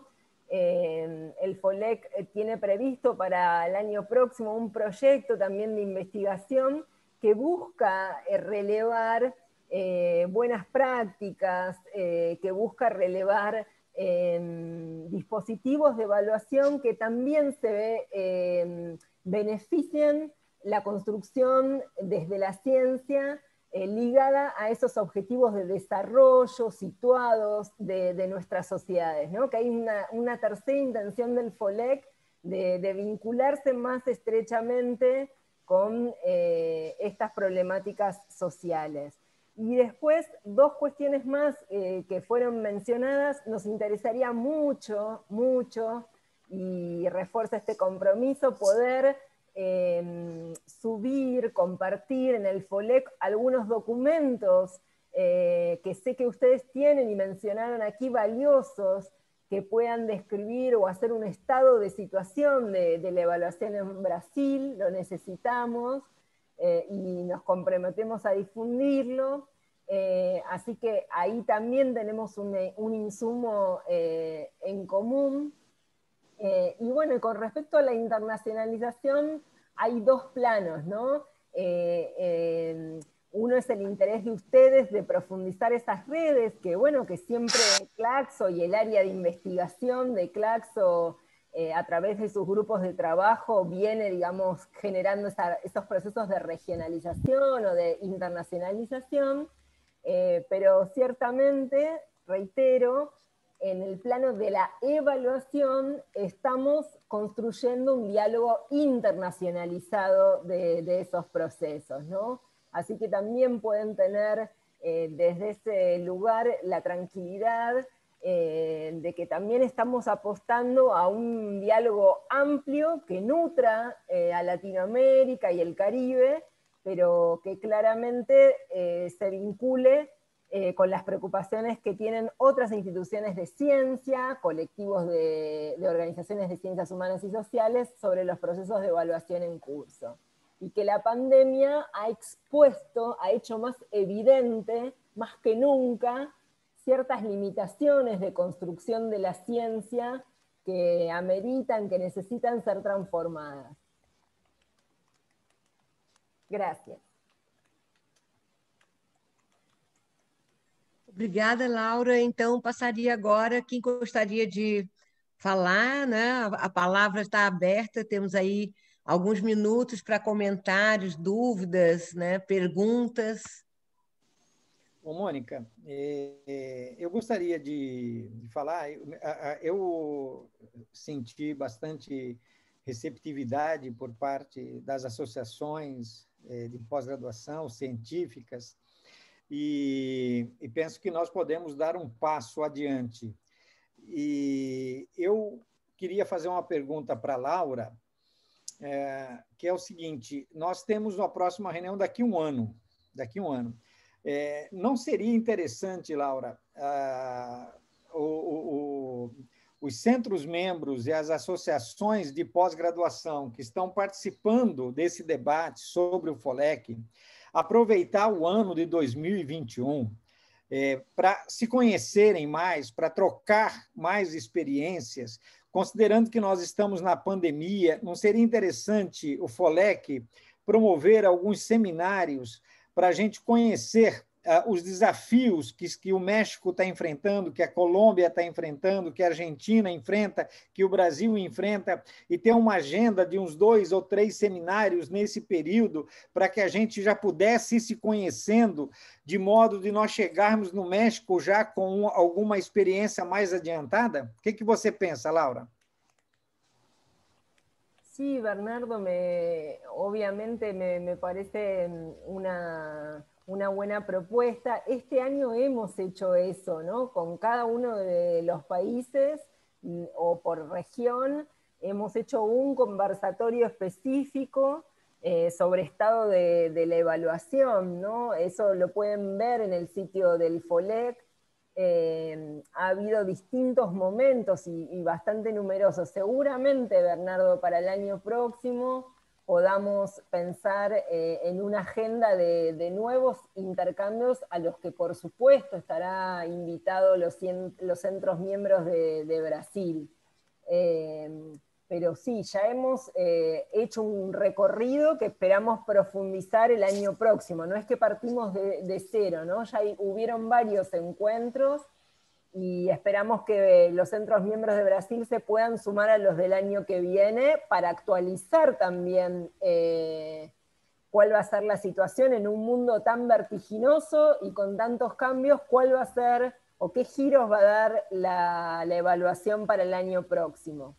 eh, el FOLEC tiene previsto para el año próximo un proyecto también de investigación que busca eh, relevar eh, buenas prácticas, eh, que busca relevar eh, dispositivos de evaluación que también se ve, eh, beneficien la construcción desde la ciencia eh, ligada a esos objetivos de desarrollo situados de, de nuestras sociedades, ¿no? Que hay una, una tercera intención del FOLEC de, de vincularse más estrechamente con eh, estas problemáticas sociales. Y después, dos cuestiones más eh, que fueron mencionadas, nos interesaría mucho, mucho, y refuerza este compromiso, poder eh, subir, compartir en el FOLEC algunos documentos eh, que sé que ustedes tienen y mencionaron aquí valiosos, que puedan describir o hacer un estado de situación de, de la evaluación en Brasil, lo necesitamos, eh, y nos comprometemos a difundirlo, eh, así que ahí también tenemos un, un insumo eh, en común. Eh, y bueno, con respecto a la internacionalización, hay dos planos, ¿no? Eh, eh, Uno es el interés de ustedes de profundizar esas redes, que bueno, que siempre Claxo y el área de investigación de Claxo, eh, a través de sus grupos de trabajo, viene, digamos, generando esa, esos procesos de regionalización o de internacionalización, eh, pero ciertamente, reitero, en el plano de la evaluación estamos construyendo un diálogo internacionalizado de, de esos procesos, ¿no? Así que también pueden tener eh, desde ese lugar la tranquilidad eh, de que también estamos apostando a un diálogo amplio que nutra eh, a Latinoamérica y el Caribe, pero que claramente eh, se vincule eh, con las preocupaciones que tienen otras instituciones de ciencia, colectivos de, de organizaciones de ciencias humanas y sociales sobre los procesos de evaluación en curso. y que la pandemia ha expuesto, ha hecho más evidente, más que nunca, ciertas limitaciones de construcción de la ciencia que ameritan, que necesitan ser transformadas. Gracias. Obrigada, Laura. Então, passaria agora quem gostaria de falar, né? A palavra está aberta, temos aí alguns minutos para comentários, dúvidas, né? Perguntas. Ô, Mônica, é, eu gostaria de, de falar, eu, eu senti bastante receptividade por parte das associações é, de pós-graduação científicas e, e penso que nós podemos dar um passo adiante. E eu queria fazer uma pergunta para a Laura, é, que é o seguinte, nós temos a próxima reunião daqui a um ano, daqui a um ano. É, não seria interessante, Laura, ah, o, o, os centros-membros e as associações de pós-graduação que estão participando desse debate sobre o FOLEC aproveitar o ano de dois mil e vinte e um é, para se conhecerem mais, para trocar mais experiências, considerando que nós estamos na pandemia, não seria interessante o FOLEC promover alguns seminários para a gente conhecer uh, os desafios que, que o México está enfrentando, que a Colômbia está enfrentando, que a Argentina enfrenta, que o Brasil enfrenta, e ter uma agenda de uns dois ou três seminários nesse período, para que a gente já pudesse ir se conhecendo, de modo de nós chegarmos no México já com alguma experiência mais adiantada? O que, que você pensa, Laura? Sí, Bernardo, me, obviamente me, me parece una, una buena propuesta. Este año hemos hecho eso, ¿no? Con cada uno de los países o por región, hemos hecho un conversatorio específico eh, sobre estado de, de la evaluación, ¿no? Eso lo pueden ver en el sitio del FOLEC. Eh, ha habido distintos momentos y, y bastante numerosos. Seguramente, Bernardo, para el año próximo podamos pensar eh, en una agenda de, de nuevos intercambios a los que, por supuesto, estará invitado los, los centros miembros de, de Brasil. Eh, pero sí, ya hemos eh, hecho un recorrido que esperamos profundizar el año próximo. No es que partimos de, de cero, ¿no? Ya hay, hubieron varios encuentros y esperamos que los centros miembros de Brasil se puedan sumar a los del año que viene para actualizar también eh, cuál va a ser la situación en un mundo tan vertiginoso y con tantos cambios, cuál va a ser o qué giros va a dar la, la evaluación para el año próximo.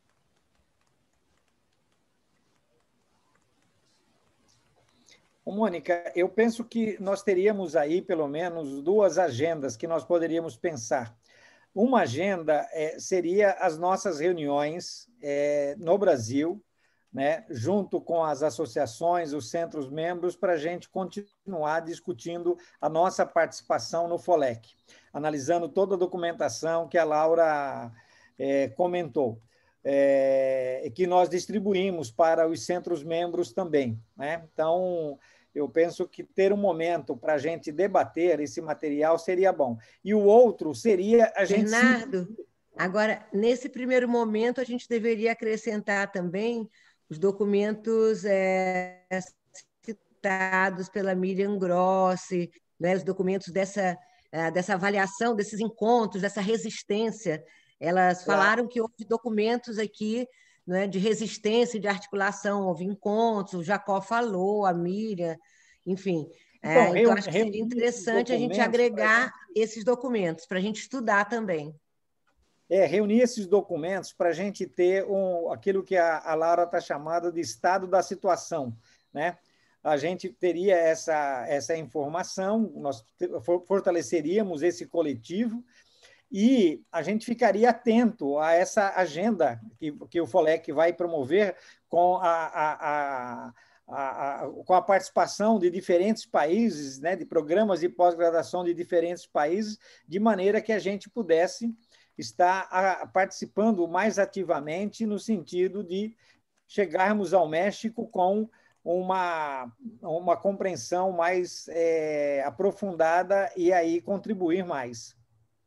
Mônica, eu penso que nós teríamos aí, pelo menos, duas agendas que nós poderíamos pensar. Uma agenda é, seria as nossas reuniões é, no Brasil, né, junto com as associações, os centros membros, para a gente continuar discutindo a nossa participação no FOLEC, analisando toda a documentação que a Laura é, comentou. É, que nós distribuímos para os centros membros também, né? Então, eu penso que ter um momento para a gente debater esse material seria bom. E o outro seria a gente... Bernardo, agora, nesse primeiro momento, a gente deveria acrescentar também os documentos é, citados pela Miriam Grossi, né, os documentos dessa, dessa avaliação, desses encontros, dessa resistência. Elas falaram que houve documentos aqui, né, de resistência e de articulação, houve encontros, o Jacó falou, a Miriam, enfim. Então, é, então acho que seria interessante a gente agregar esses documentos, para a gente estudar também. É, reunir esses documentos para a gente ter um, aquilo que a, a Laura está chamando de estado da situação, né? A gente teria essa, essa informação, nós fortaleceríamos esse coletivo, e a gente ficaria atento a essa agenda que, que o FOLEC vai promover com a, a, a, a, a, com a participação de diferentes países, né, de programas de pós-graduação de diferentes países, de maneira que a gente pudesse estar a, participando mais ativamente no sentido de chegarmos ao México com uma, uma compreensão mais é, aprofundada e aí contribuir mais.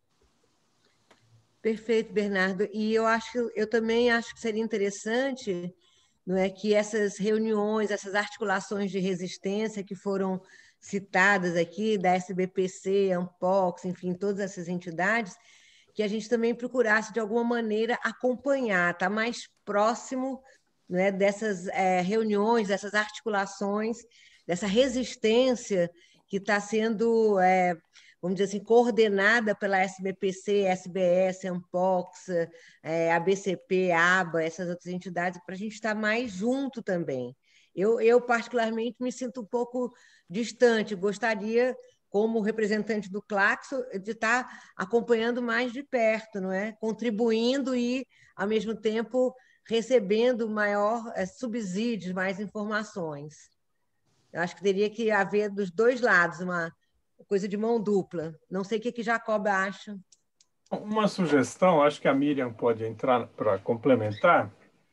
Perfeito, Bernardo. E eu acho, eu também acho que seria interessante, não é, que essas reuniões, essas articulações de resistência que foram citadas aqui, da S B P C, Ampox, enfim, todas essas entidades, que a gente também procurasse, de alguma maneira, acompanhar, estar mais próximo, né, dessas é, reuniões, dessas articulações, dessa resistência que está sendo, é, vamos dizer assim, coordenada pela S B P C, S B S, Ampox, é, A B C P, A B A, essas outras entidades, para a gente estar mais junto também. Eu, eu, particularmente, me sinto um pouco distante, gostaria, como representante do Claxo, de estar acompanhando mais de perto, não é? Contribuindo e, ao mesmo tempo, recebendo maior é, subsídios, mais informações. Eu acho que teria que haver dos dois lados uma coisa de mão dupla. Não sei o que que Jacob acha. Uma sugestão, acho que a Miriam pode entrar para complementar,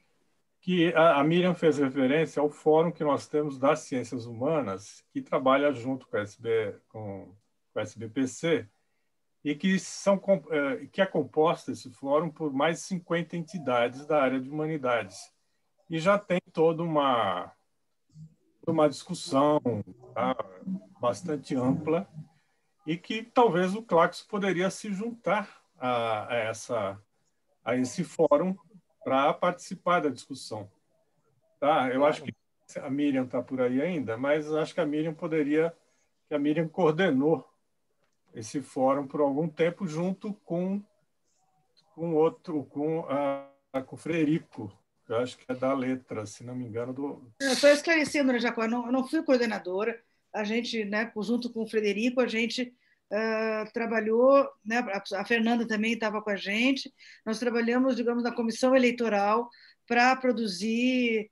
que a, a Miriam fez referência ao fórum que nós temos das ciências humanas, que trabalha junto com a, S B, com, com a S B P C, e que, são, que é composto esse fórum por mais de cinquenta entidades da área de humanidades. E já tem toda uma, uma discussão, tá, bastante ampla, e que talvez o Claxo poderia se juntar a, a, essa, a esse fórum para participar da discussão. Tá? Eu acho que a Miriam está por aí ainda, mas acho que a Miriam poderia, que a Miriam coordenou esse fórum por algum tempo junto com com outro, com a, com o Frederico, que eu acho que é da letra, se não me engano. Do... Só esclarecendo, né, Jacó, eu não, eu não fui coordenadora, a gente, né, junto com o Frederico, a gente uh, trabalhou, né, a Fernanda também estava com a gente, nós trabalhamos, digamos, na comissão eleitoral para produzir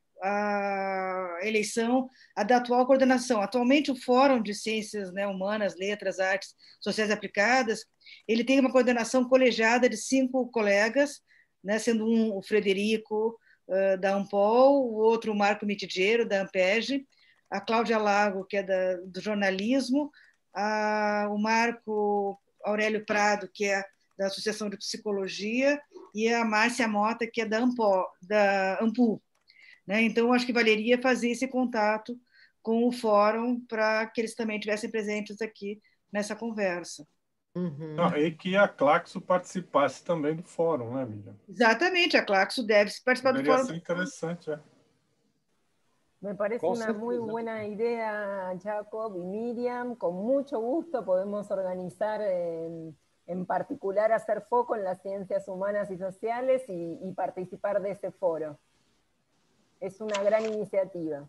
a eleição a da atual coordenação. Atualmente, o Fórum de Ciências, né, Humanas, Letras, Artes, Sociais Aplicadas, ele tem uma coordenação colegiada de cinco colegas, né, sendo um o Frederico, uh, da Ampol, o outro o Marco Mitidiero, da Ampeg, a Cláudia Lago, que é da, do jornalismo, a, o Marco Aurélio Prado, que é da Associação de Psicologia, e a Márcia Mota, que é da, Ampo, da Ampu. Né? Então, acho que valeria fazer esse contato com o fórum para que eles também estivessem presentes aqui nessa conversa. Uhum. Não, e que a Claxo participasse também do fórum, né, Miriam? Exatamente, a Claxo deve participar Debería do fórum. Ser interesante, é. Me parece Con una certeza. muy buena idea, Jacob y Miriam. Con mucho gusto podemos organizar, en, en particular, hacer foco en las ciencias humanas y sociales y, y participar de ese foro. Es una gran iniciativa.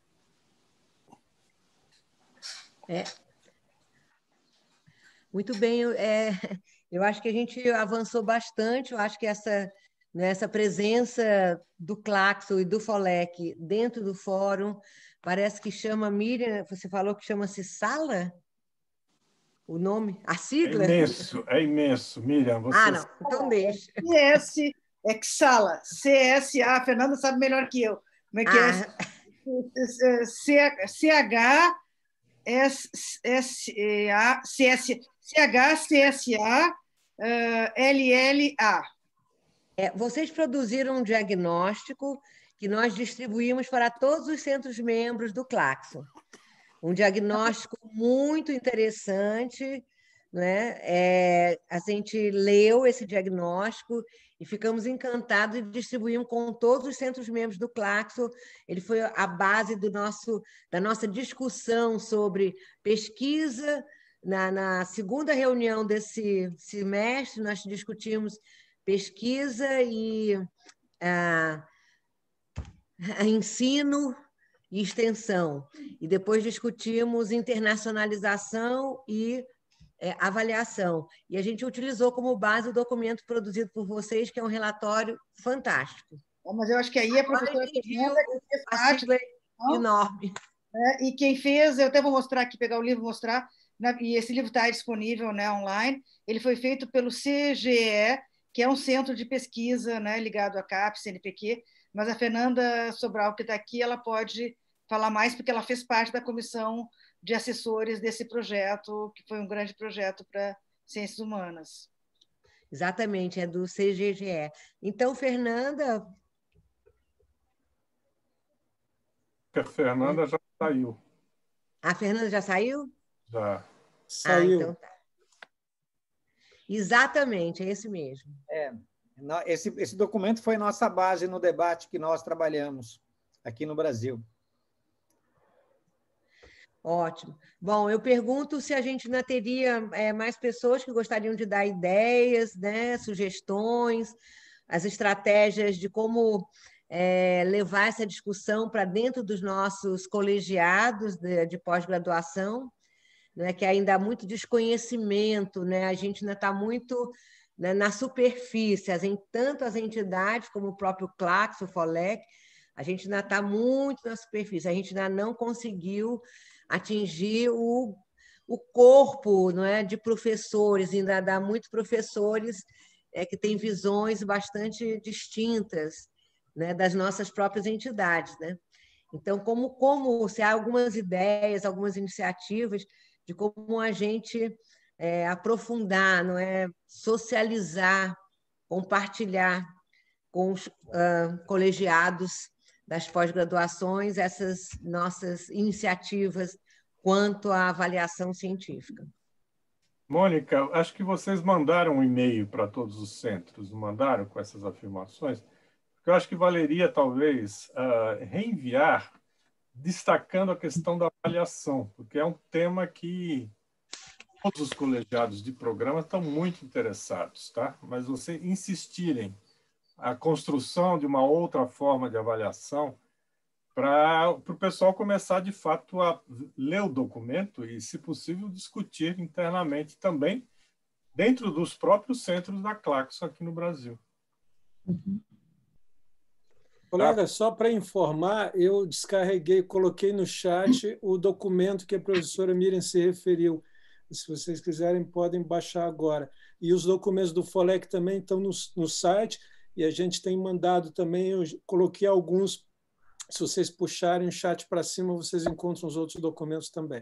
É. Muito bem, eu, é, eu acho que a gente avançou bastante, eu acho que essa, né, essa presença do Claxo e do FOLEC dentro do fórum, parece que chama, Miriam, você falou que chama-se Sala? O nome? A sigla? É imenso, é imenso, Miriam. Você... Ah, não, então deixa. C S é que Sala, C S A, a Fernanda sabe melhor que eu. Como é que Ah. é? C H S A C S C H C S A L L A. É, vocês produziram um diagnóstico que nós distribuímos para todos os centros membros do Claxo. Um diagnóstico muito interessante, né? É, a gente leu esse diagnóstico e ficamos encantados e distribuímos com todos os centros membros do Claxo. Ele foi a base do nosso, da nossa discussão sobre pesquisa. Na, na segunda reunião desse semestre, nós discutimos pesquisa e ah, ensino e extensão. E depois discutimos internacionalização e é, avaliação. E a gente utilizou como base o documento produzido por vocês, que é um relatório fantástico. Mas eu acho que aí a professora Fernanda que fez parte, é enorme. É, e quem fez, eu até vou mostrar aqui, pegar o livro e mostrar, né, e esse livro está disponível, né, online. Ele foi feito pelo C G E, que é um centro de pesquisa, né, ligado à CAPES, C N Pq, mas a Fernanda Sobral, que está aqui, ela pode falar mais, porque ela fez parte da comissão de assessores desse projeto, que foi um grande projeto para ciências humanas. Exatamente, é do C G G E. Então, Fernanda... A Fernanda já saiu. A Fernanda já saiu? Já. Saiu. Ah, então tá. Exatamente, é esse mesmo. É, esse, esse documento foi nossa base no debate que nós trabalhamos aqui no Brasil. Ótimo. Bom, eu pergunto se a gente ainda teria é, mais pessoas que gostariam de dar ideias, né, sugestões, as estratégias de como é, levar essa discussão para dentro dos nossos colegiados de, de pós-graduação, né, que ainda há muito desconhecimento, né, a gente ainda está muito, né, na superfície, as, tanto as entidades como o próprio Claxo, o FOLEC, a gente ainda está muito na superfície, a gente ainda não conseguiu atingir o, o corpo, não é, de professores, ainda dá muitos professores é, que têm visões bastante distintas, né, das nossas próprias entidades. Né? Então, como, como se há algumas ideias, algumas iniciativas de como a gente é, aprofundar, não é, socializar, compartilhar com os uh, colegiados das pós-graduações, essas nossas iniciativas quanto à avaliação científica. Mônica, acho que vocês mandaram um e-mail para todos os centros, não mandaram com essas afirmações? Porque eu acho que valeria, talvez, uh, reenviar, destacando a questão da avaliação, porque é um tema que todos os colegiados de programa estão muito interessados, tá? Mas vocês insistirem a construção de uma outra forma de avaliação para o pessoal começar, de fato, a ler o documento e, se possível, discutir internamente também dentro dos próprios centros da Claxo aqui no Brasil. Uhum. Colega, tá? Só para informar, eu descarreguei, coloquei no chat o documento que a professora Miriam se referiu. Se vocês quiserem, podem baixar agora. E os documentos do FOLEC também estão no, no site, e a gente tem mandado também, eu coloquei alguns, se vocês puxarem o chat para cima, vocês encontram os outros documentos também.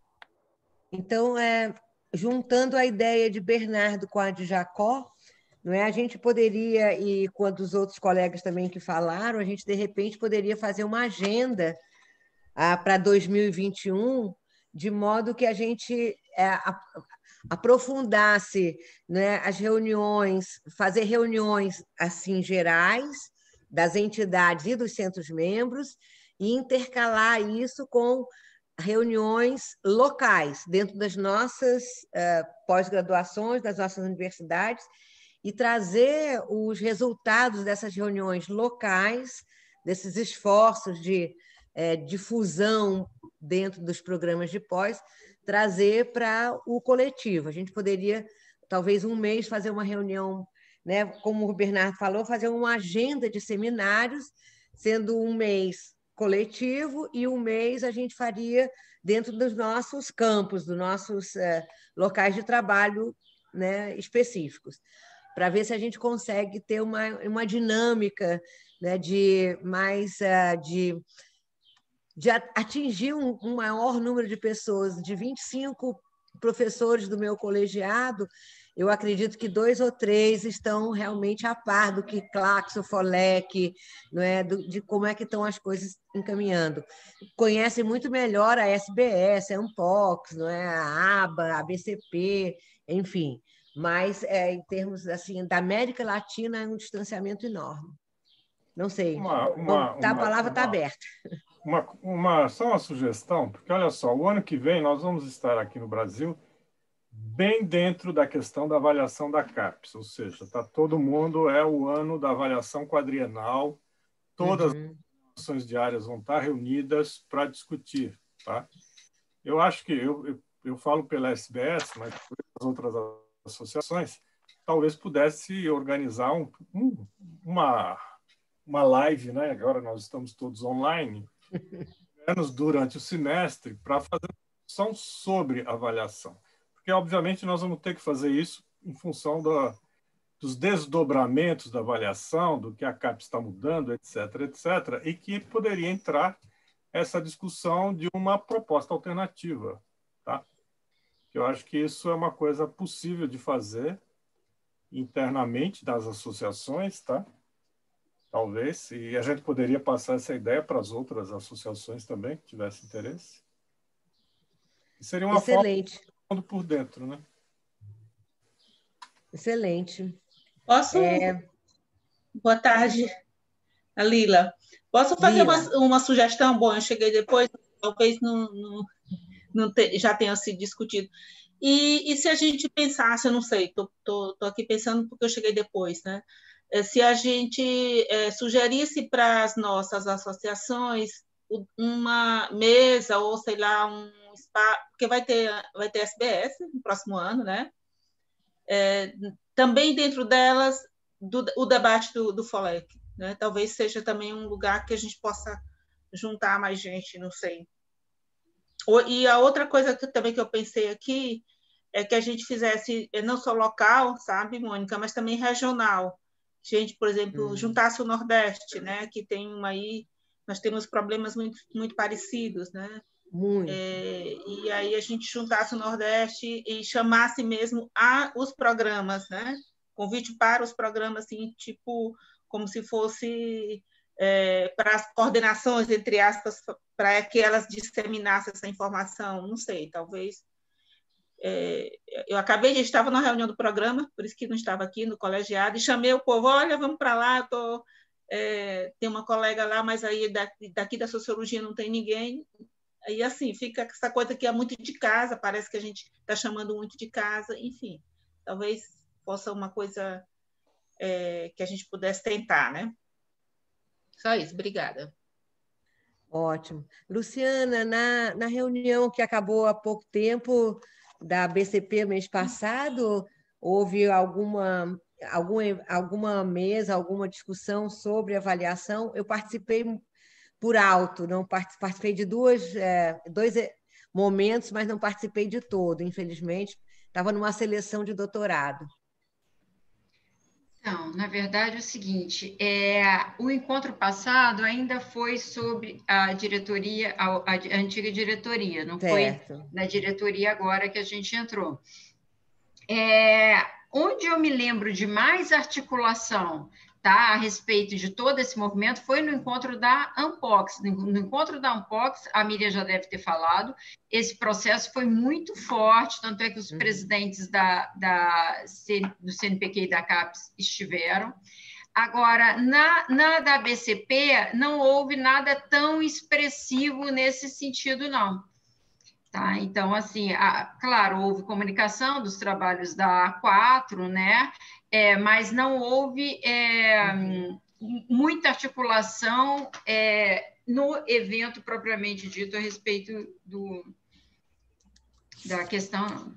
Então, é, juntando a ideia de Bernardo com a de Jacó, não é? A gente poderia, e com a dos outros colegas também que falaram, a gente, de repente, poderia fazer uma agenda ah, para dois mil e vinte e um, de modo que a gente é, a, aprofundasse, né, as reuniões, fazer reuniões assim gerais das entidades e dos centros-membros e intercalar isso com reuniões locais dentro das nossas uh, pós-graduações, das nossas universidades, e trazer os resultados dessas reuniões locais, desses esforços de é, difusão dentro dos programas de pós, trazer para o coletivo. A gente poderia, talvez, um mês fazer uma reunião, né, como o Bernardo falou, fazer uma agenda de seminários, sendo um mês coletivo e um mês a gente faria dentro dos nossos campos, dos nossos é, locais de trabalho, né, específicos, para ver se a gente consegue ter uma, uma dinâmica, né, de mais uh, de, de atingir um, um maior número de pessoas, de vinte e cinco professores do meu colegiado, eu acredito que dois ou três estão realmente a par do que Claxo, FOLEC, não é? do, de como é que estão as coisas encaminhando. Conhecem muito melhor a S B S, a Ampox, não é? A ABA, a B C P, enfim. Mas, é, em termos assim, da América Latina, é um distanciamento enorme. Não sei. Uma, uma, Bom, tá, a palavra está aberta. Uma, uma, só uma sugestão, porque, olha só, o ano que vem nós vamos estar aqui no Brasil bem dentro da questão da avaliação da CAPES, ou seja, tá, todo mundo é o ano da avaliação quadrienal, todas uhum. as ações diárias vão estar reunidas para discutir. Tá? Eu acho que, eu, eu, eu falo pela S B S, mas pelas outras associações, talvez pudesse organizar um, um, uma, uma live, né? Agora nós estamos todos online, menos durante o semestre, para fazer uma discussão sobre avaliação. Porque, obviamente, nós vamos ter que fazer isso em função da, dos desdobramentos da avaliação, do que a CAPES está mudando, etc, etcétera, e que poderia entrar essa discussão de uma proposta alternativa, tá? Eu acho que isso é uma coisa possível de fazer internamente das associações, tá? Talvez, e a gente poderia passar essa ideia para as outras associações também, que tivessem interesse. E seria uma Excelente. forma por dentro, né? Excelente. Posso? É... Boa tarde, Lila. Posso fazer Lila. uma, uma sugestão? Bom, eu cheguei depois, talvez não, não, não te, já tenha sido discutido. E, e se a gente pensasse, eu não sei, estou aqui pensando porque eu cheguei depois, né? Se a gente é, sugerisse para as nossas associações uma mesa ou, sei lá, um espaço, porque vai ter, vai ter S B S no próximo ano, né? É, também dentro delas, do, o debate do, do FOLEC, né? Talvez seja também um lugar que a gente possa juntar mais gente, não sei. E a outra coisa que também que eu pensei aqui é que a gente fizesse não só local, sabe, Mônica, mas também regional. A gente, por exemplo, hum. juntasse o Nordeste, né, que tem uma aí, nós temos problemas muito, muito parecidos, né? Muito. É, e aí a gente juntasse o Nordeste e chamasse mesmo a, os programas, né? Convite para os programas, assim, tipo, como se fosse é, para as coordenações, entre aspas, para que elas disseminassem essa informação, não sei, talvez. É, eu acabei de estava na reunião do programa, por isso que não estava aqui no colegiado, e chamei o povo, olha, vamos para lá, tô, é, tem uma colega lá, mas aí daqui, daqui da sociologia não tem ninguém. Aí, assim, fica essa coisa que é muito de casa, parece que a gente está chamando muito de casa, enfim, talvez fosse uma coisa é, que a gente pudesse tentar, né? Só isso, obrigada. Ótimo. Luciana, na, na reunião que acabou há pouco tempo, da B C P mês passado, houve alguma, alguma, alguma mesa, alguma discussão sobre avaliação? Eu participei por alto, não participei de duas, é, dois momentos, mas não participei de todo, infelizmente. Estava numa seleção de doutorado. Então, na verdade, é o seguinte, é, o encontro passado ainda foi sobre a diretoria, a, a, a antiga diretoria, não certo. Foi na diretoria agora que a gente entrou. É, onde eu me lembro de mais articulação, tá, a respeito de todo esse movimento foi no encontro da Ampox. No encontro da Ampox, a Miriam já deve ter falado, esse processo foi muito forte, tanto é que os uhum. presidentes da, da, do C N P Q e da CAPES estiveram. Agora, na, na da B C P, não houve nada tão expressivo nesse sentido, não. Tá? Então, assim, a, claro, houve comunicação dos trabalhos da A quatro, né? É, mas não houve é, uhum. muita articulação é, no evento propriamente dito a respeito do, da questão.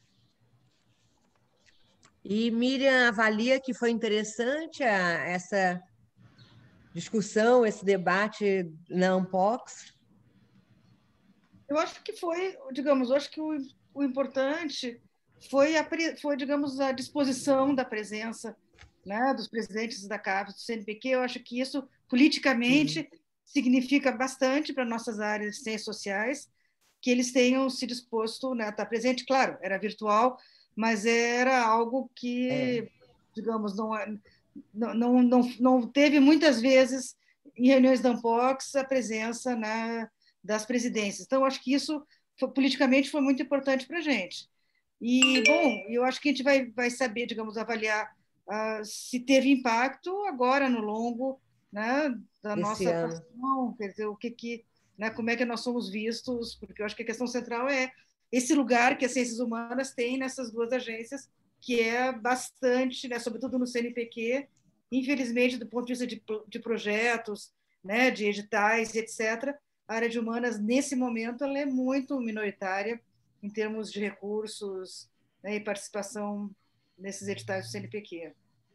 E Miriam avalia que foi interessante a, essa discussão, esse debate na Ampox? Eu acho que foi, digamos, eu acho que o, o importante foi, a, foi, digamos, a disposição da presença, né, dos presidentes da CAPES, do C N P Q. Eu acho que isso, politicamente, uhum. significa bastante para nossas áreas de ciências sociais, que eles tenham se disposto, né, a estar presente. Claro, era virtual, mas era algo que, é. digamos, não, não, não, não, não teve muitas vezes, em reuniões da Ampox, a presença, né, das presidências. Então, acho que isso, foi, politicamente, foi muito importante para a gente. E, bom, eu acho que a gente vai, vai saber, digamos, avaliar uh, se teve impacto agora no longo, né, da Esse nossa ano. atuação, quer dizer, o que que, né, como é que nós somos vistos, porque eu acho que a questão central é esse lugar que as ciências humanas têm nessas duas agências, que é bastante, né, sobretudo no C N P Q, infelizmente, do ponto de vista de, de projetos, né, de editais, etcétera, a área de humanas, nesse momento, ela é muito minoritária em termos de recursos, né, e participação nesses editais do C N P Q.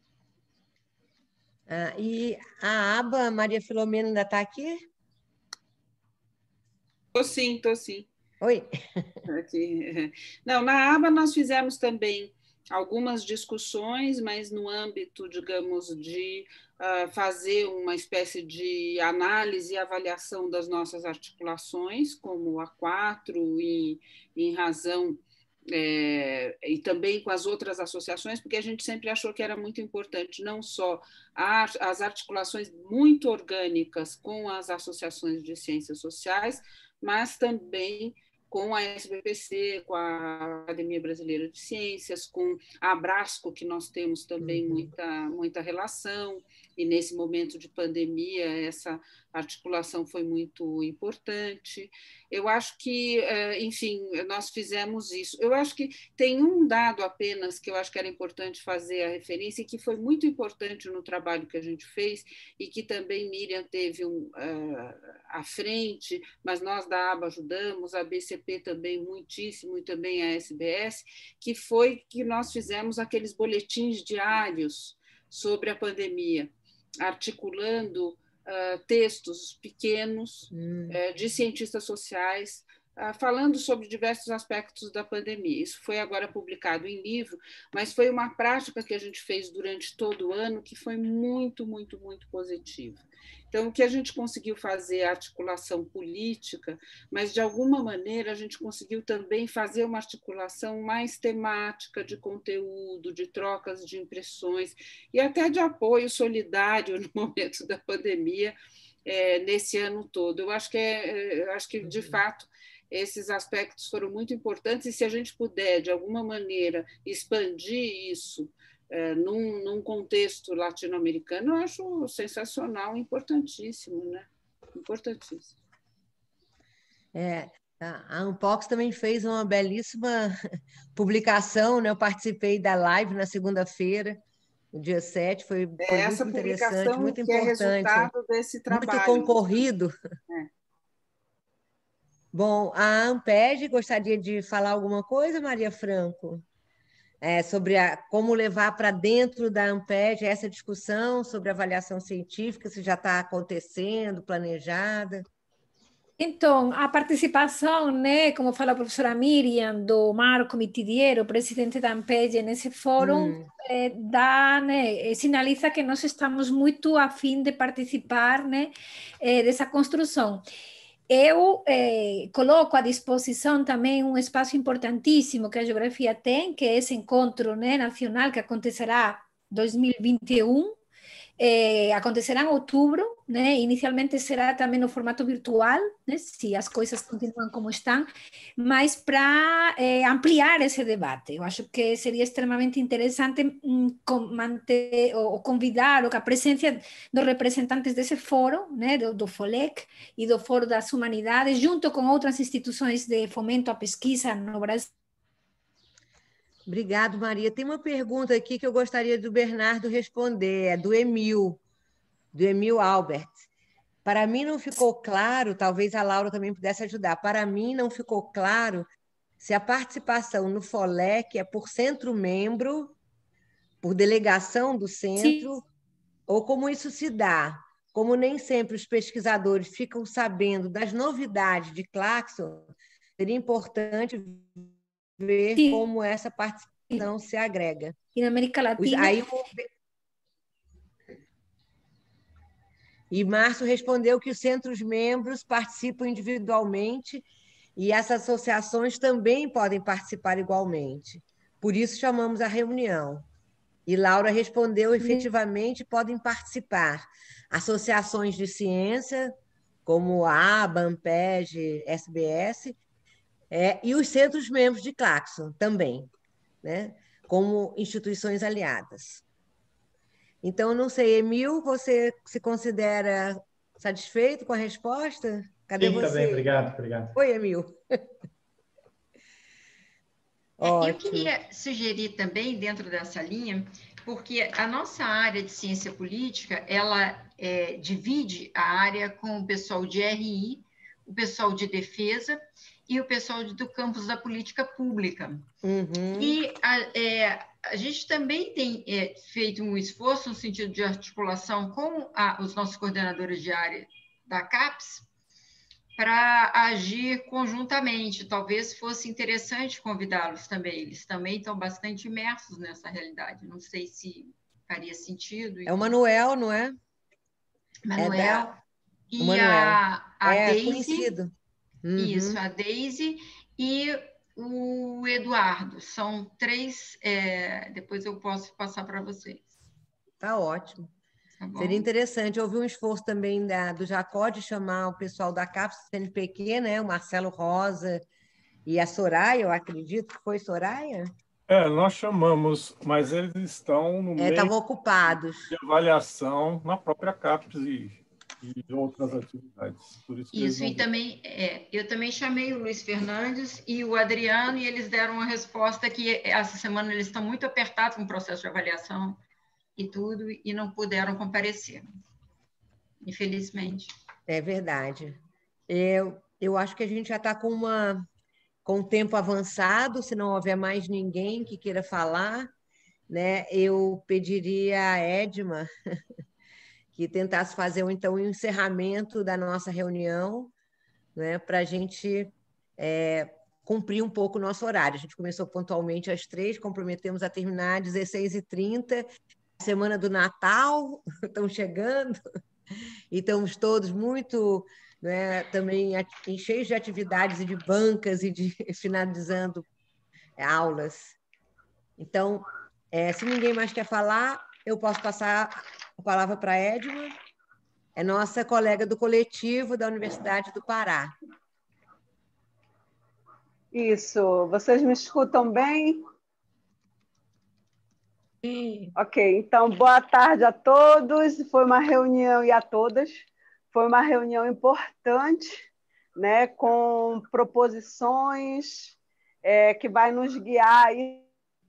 Ah, e a aba, Maria Filomena, ainda está aqui? Estou sim, estou sim. Oi. Aqui. Não, na aba nós fizemos também algumas discussões, mas no âmbito, digamos, de uh, fazer uma espécie de análise e avaliação das nossas articulações, como a quatro, e em razão, é, e também com as outras associações, porque a gente sempre achou que era muito importante, não só a, as articulações muito orgânicas com as associações de ciências sociais, mas também com a S B P C, com a Academia Brasileira de Ciências, com a Abrasco, que nós temos também uhum. muita, muita relação, e nesse momento de pandemia essa articulação foi muito importante. Eu acho que, enfim, nós fizemos isso. Eu acho que tem um dado apenas que eu acho que era importante fazer a referência e que foi muito importante no trabalho que a gente fez e que também Miriam teve um, uh, à frente, mas nós da ABA ajudamos, a B C P também muitíssimo e também a S B S, que foi que nós fizemos aqueles boletins diários sobre a pandemia, articulando Uh, textos pequenos hum. uh, de cientistas sociais, uh, falando sobre diversos aspectos da pandemia. Isso foi agora publicado em livro, mas foi uma prática que a gente fez durante todo o ano que foi muito, muito, muito positiva. Então, o que a gente conseguiu fazer é a articulação política, mas, de alguma maneira, a gente conseguiu também fazer uma articulação mais temática, de conteúdo, de trocas de impressões e até de apoio solidário no momento da pandemia, é, nesse ano todo. Eu acho que, é, eu acho que, de fato, esses aspectos foram muito importantes e, se a gente puder, de alguma maneira, expandir isso É, num, num contexto latino-americano, eu acho sensacional, importantíssimo, né? Importantíssimo. É, a Unpox também fez uma belíssima publicação, né? Eu participei da live na segunda-feira, no dia sete, foi, foi é, muito interessante, muito que importante. É resultado desse trabalho. Muito concorrido. É. Bom, a Amped gostaria de falar alguma coisa, Maria Franco? É, sobre a, como levar para dentro da Amped essa discussão sobre avaliação científica, se já está acontecendo, planejada. Então, a participação, né, como fala a professora Miriam, do Marco Mitidiero, presidente da Amped, nesse fórum, hum. é, dá, né, sinaliza que nós estamos muito a fim de participar, né, é, dessa construção. Eu eh, coloco à disposição também um espaço importantíssimo que a geografia tem, que é esse encontro, né, nacional que acontecerá em dois mil e vinte e um, eh, acontecerá em outubro, né, inicialmente será também no formato virtual, né, se as coisas continuam como estão, mas para eh, ampliar esse debate. Eu acho que seria extremamente interessante hum, manter, ou, ou convidar, ou que a presença dos representantes desse fórum, né, do, do FOLEC e do Fórum das Humanidades, junto com outras instituições de fomento à pesquisa no Brasil. Obrigado, Maria. Tem uma pergunta aqui que eu gostaria do Bernardo responder, é do Emil, do Emil Albert. Para mim não ficou claro, talvez a Laura também pudesse ajudar, para mim não ficou claro se a participação no FOLEC é por centro-membro, por delegação do centro, Sim. ou como isso se dá. Como nem sempre os pesquisadores ficam sabendo das novidades de Claxon, seria importante ver Sim. como essa participação Sim. se agrega. E na América Latina... Aí, e Márcio respondeu que os centros-membros participam individualmente e essas associações também podem participar igualmente. Por isso chamamos a reunião. E Laura respondeu, efetivamente, podem participar associações de ciência, como a ABA, Amped, S B S, é, e os centros-membros de Claxon também, né, como instituições aliadas. Então, não sei, Emil, você se considera satisfeito com a resposta? Cadê Sim, você? Sim, também, obrigado, obrigado. Oi, Emil. Eu queria sugerir também, dentro dessa linha, porque a nossa área de ciência política, ela é, divide a área com o pessoal de R I, o pessoal de defesa e o pessoal do campus da política pública. Uhum. E a, é, a gente também tem é, feito um esforço no sentido de articulação com a, os nossos coordenadores de área da CAPES, para agir conjuntamente. Talvez fosse interessante convidá-los também. Eles também estão bastante imersos nessa realidade. Não sei se faria sentido. É o Manuel, não é? Manuel é da... e Manuel. a, a é, Daisy. Conhecido. Uhum. Isso, a Daisy e o Eduardo. São três. É... Depois eu posso passar para vocês. Tá ótimo. Tá bom? Seria interessante. Houve um esforço também da, do Jacó de chamar o pessoal da CAPES C N P Q, né? O Marcelo Rosa e a Soraya, eu acredito que foi Soraya? É, nós chamamos, mas eles estão no é, meio estavam ocupados. de avaliação na própria CAPES e, e outras atividades. Por isso, isso não... e também, é, eu também chamei o Luiz Fernandes e o Adriano, e eles deram uma resposta que essa semana eles estão muito apertados com o processo de avaliação e tudo, e não puderam comparecer, infelizmente. É verdade. Eu, eu acho que a gente já está com uma... com o tempo avançado, se não houver mais ninguém que queira falar, né, eu pediria a Edma que tentasse fazer então o encerramento da nossa reunião, né, para a gente é, cumprir um pouco o nosso horário. A gente começou pontualmente às três, comprometemos a terminar às dezesseis e trinta, semana do Natal, estão chegando, e estamos todos muito... Né, também cheios de atividades e de bancas e de finalizando aulas. Então, é, se ninguém mais quer falar, eu posso passar a palavra para a Edma, é nossa colega do coletivo da Universidade do Pará. Isso. Vocês me escutam bem? Sim. Ok, então, boa tarde a todos. Foi uma reunião, e a todas. Foi uma reunião importante, né, com proposições é, que vai nos guiar aí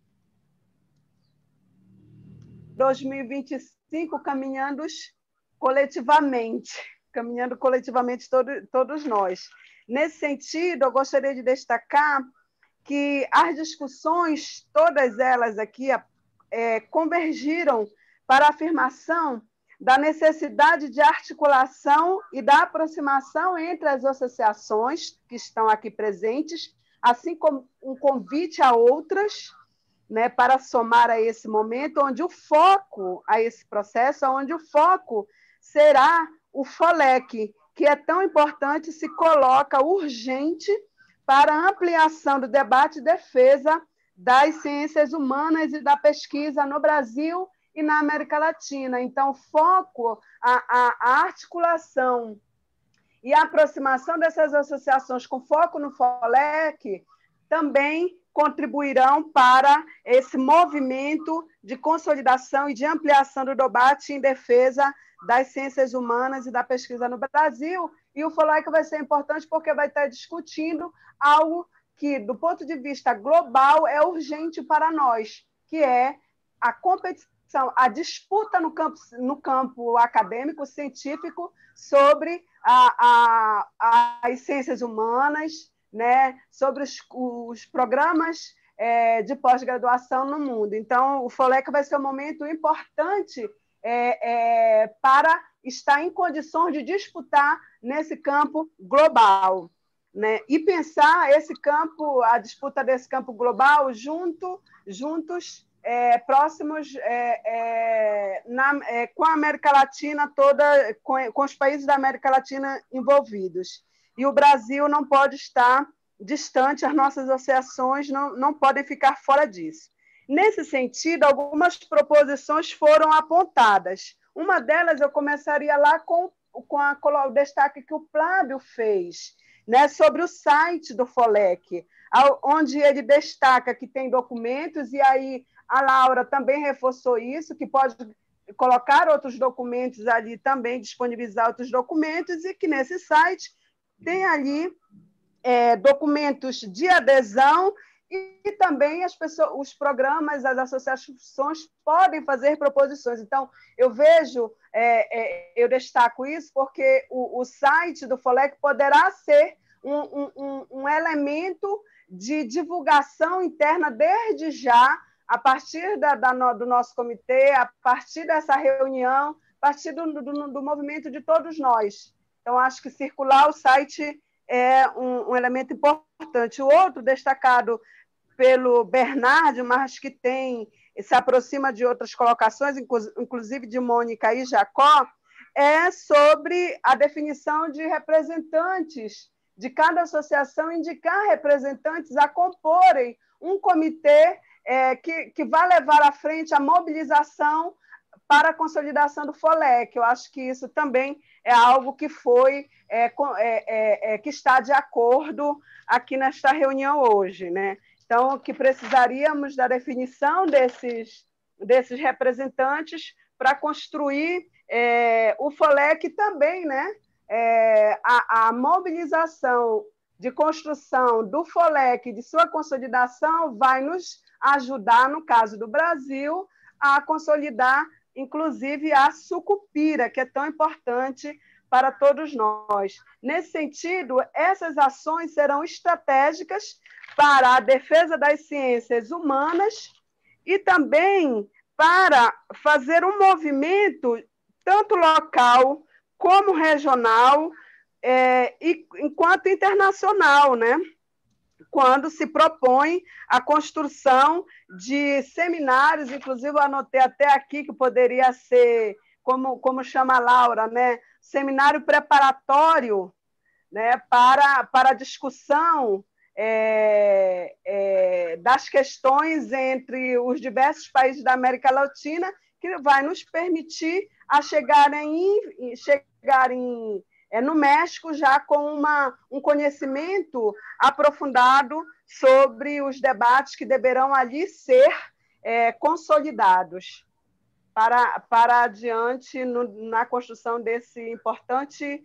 dois mil e vinte e cinco, caminhando coletivamente, caminhando coletivamente todo, todos nós. Nesse sentido, eu gostaria de destacar que as discussões, todas elas aqui, é, convergiram para a afirmação da necessidade de articulação e da aproximação entre as associações que estão aqui presentes, assim como um convite a outras, né, para somar a esse momento, onde o foco, a esse processo, onde o foco será o FOLEC, que é tão importante, se coloca urgente para a ampliação do debate e defesa das ciências humanas e da pesquisa no Brasil e na América Latina. Então, foco, a, a, a articulação e a aproximação dessas associações com foco no FOLEC também contribuirão para esse movimento de consolidação e de ampliação do debate em defesa das ciências humanas e da pesquisa no Brasil. E o FOLEC vai ser importante porque vai estar discutindo algo que, do ponto de vista global, é urgente para nós, que é a competição, a disputa no campo, no campo acadêmico, científico, sobre a, a, as ciências humanas, né, sobre os, os programas é, de pós-graduação no mundo. Então, o FOLEC vai ser um momento importante é, é, para estar em condições de disputar nesse campo global, né, e pensar esse campo, a disputa desse campo global junto, juntos, É, próximos é, é, na, é, com a América Latina toda, com, com os países da América Latina envolvidos. E o Brasil não pode estar distante, as nossas associações não, não podem ficar fora disso. Nesse sentido, algumas proposições foram apontadas. Uma delas, eu começaria lá com, com, a, com o destaque que o Plávio fez, né, sobre o site do FOLEC, onde ele destaca que tem documentos, e aí a Laura também reforçou isso, que pode colocar outros documentos ali também, disponibilizar outros documentos, e que nesse site tem ali é, documentos de adesão e, e também as pessoas, os programas, as associações podem fazer proposições. Então, eu vejo, é, é, eu destaco isso porque o, o site do FOLEC poderá ser um, um, um elemento de divulgação interna desde já, a partir da, da, do nosso comitê, a partir dessa reunião, a partir do, do, do movimento de todos nós. Então, acho que circular o site é um, um elemento importante. O outro, destacado pelo Bernard, mas que tem, se aproxima de outras colocações, inclusive de Mônica e Jacó, é sobre a definição de representantes, de cada associação indicar representantes a comporem um comitê é, que, que vai levar à frente a mobilização para a consolidação do FOLEC. Eu acho que isso também é algo que foi é, é, é, que está de acordo aqui nesta reunião hoje, né? Então, que precisaríamos da definição desses, desses representantes para construir é, o FOLEC também, né? É, a, a mobilização de construção do FOLEC, de sua consolidação, vai nos ajudar, no caso do Brasil, a consolidar, inclusive, a sucupira, que é tão importante para todos nós. Nesse sentido, essas ações serão estratégicas para a defesa das ciências humanas e também para fazer um movimento tanto local como regional, é, e enquanto internacional, né? Quando se propõe a construção de seminários, inclusive eu anotei até aqui que poderia ser, como, como chama a Laura, né? Seminário preparatório, né? para, para a discussão é, é, das questões entre os diversos países da América Latina, que vai nos permitir a chegar, em, chegar em, é, no México já com uma, um conhecimento aprofundado sobre os debates que deverão ali ser é, consolidados para, para adiante no, na construção desse importante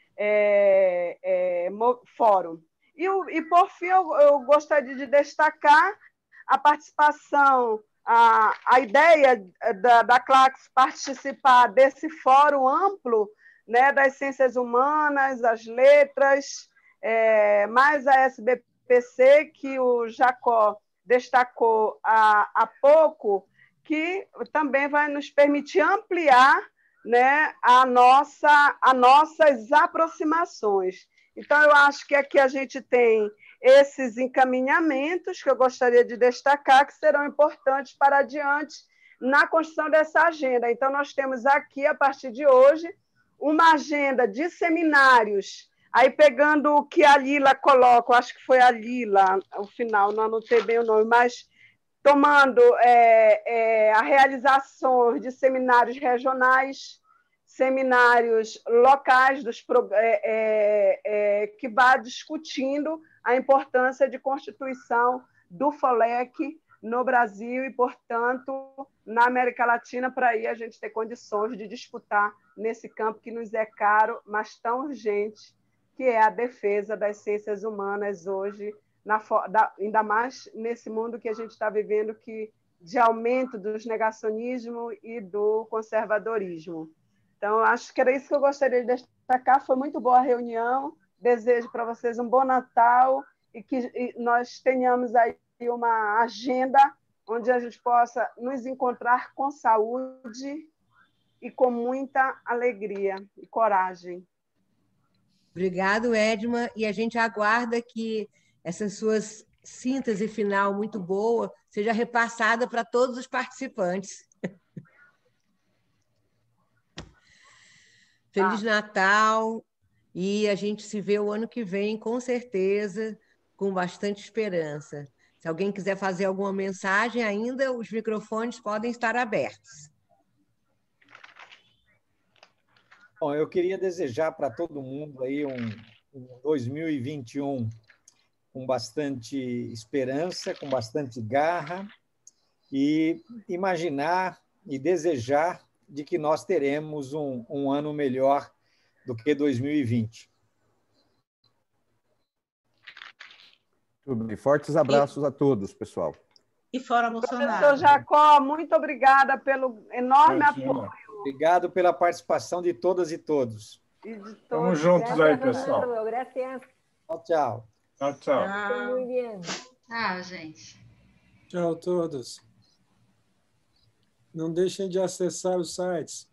é, é, fórum. E, e, por fim, eu, eu gostaria de destacar a participação, a, a ideia da, da Claques participar desse fórum amplo, né, das ciências humanas, as letras, é, mais a S B P C, que o Jacó destacou há, há pouco, que também vai nos permitir ampliar, né, a nossa, as nossas aproximações. Então, eu acho que aqui a gente tem esses encaminhamentos que eu gostaria de destacar, que serão importantes para adiante na construção dessa agenda. Então, nós temos aqui, a partir de hoje, uma agenda de seminários, aí pegando o que a Lila coloca, acho que foi a Lila, ao final, não anotei bem o nome, mas tomando é, é, a realização de seminários regionais, seminários locais dos, é, é, é, que vai discutindo a importância de constituição do FOLEC no Brasil e, portanto, na América Latina, para aí a gente ter condições de disputar nesse campo que nos é caro, mas tão urgente, que é a defesa das ciências humanas hoje, na, da, ainda mais nesse mundo que a gente está vivendo, que, de aumento dos negacionismo e do conservadorismo. Então, acho que era isso que eu gostaria de destacar. Foi muito boa a reunião. Desejo para vocês um bom Natal e que nós tenhamos aí uma agenda onde a gente possa nos encontrar com saúde e com muita alegria e coragem. Obrigado, Edma. E a gente aguarda que essa sua síntese final muito boa seja repassada para todos os participantes. Feliz ah. Natal, e a gente se vê o ano que vem, com certeza, com bastante esperança. Se alguém quiser fazer alguma mensagem ainda, os microfones podem estar abertos. Bom, eu queria desejar para todo mundo aí um, um dois mil e vinte e um com bastante esperança, com bastante garra, e imaginar e desejar de que nós teremos um, um ano melhor do que dois mil e vinte. Tudo bem. Fortes abraços e... a todos, pessoal. E fora Bolsonaro. Professor Jacó, muito obrigada pelo enorme apoio. Obrigado pela participação de todas e todos. Estamos juntos aí, pessoal. Tchau, tchau. Tchau, tchau. Muito bem. Tchau, gente. Tchau a todos. Não deixem de acessar os sites.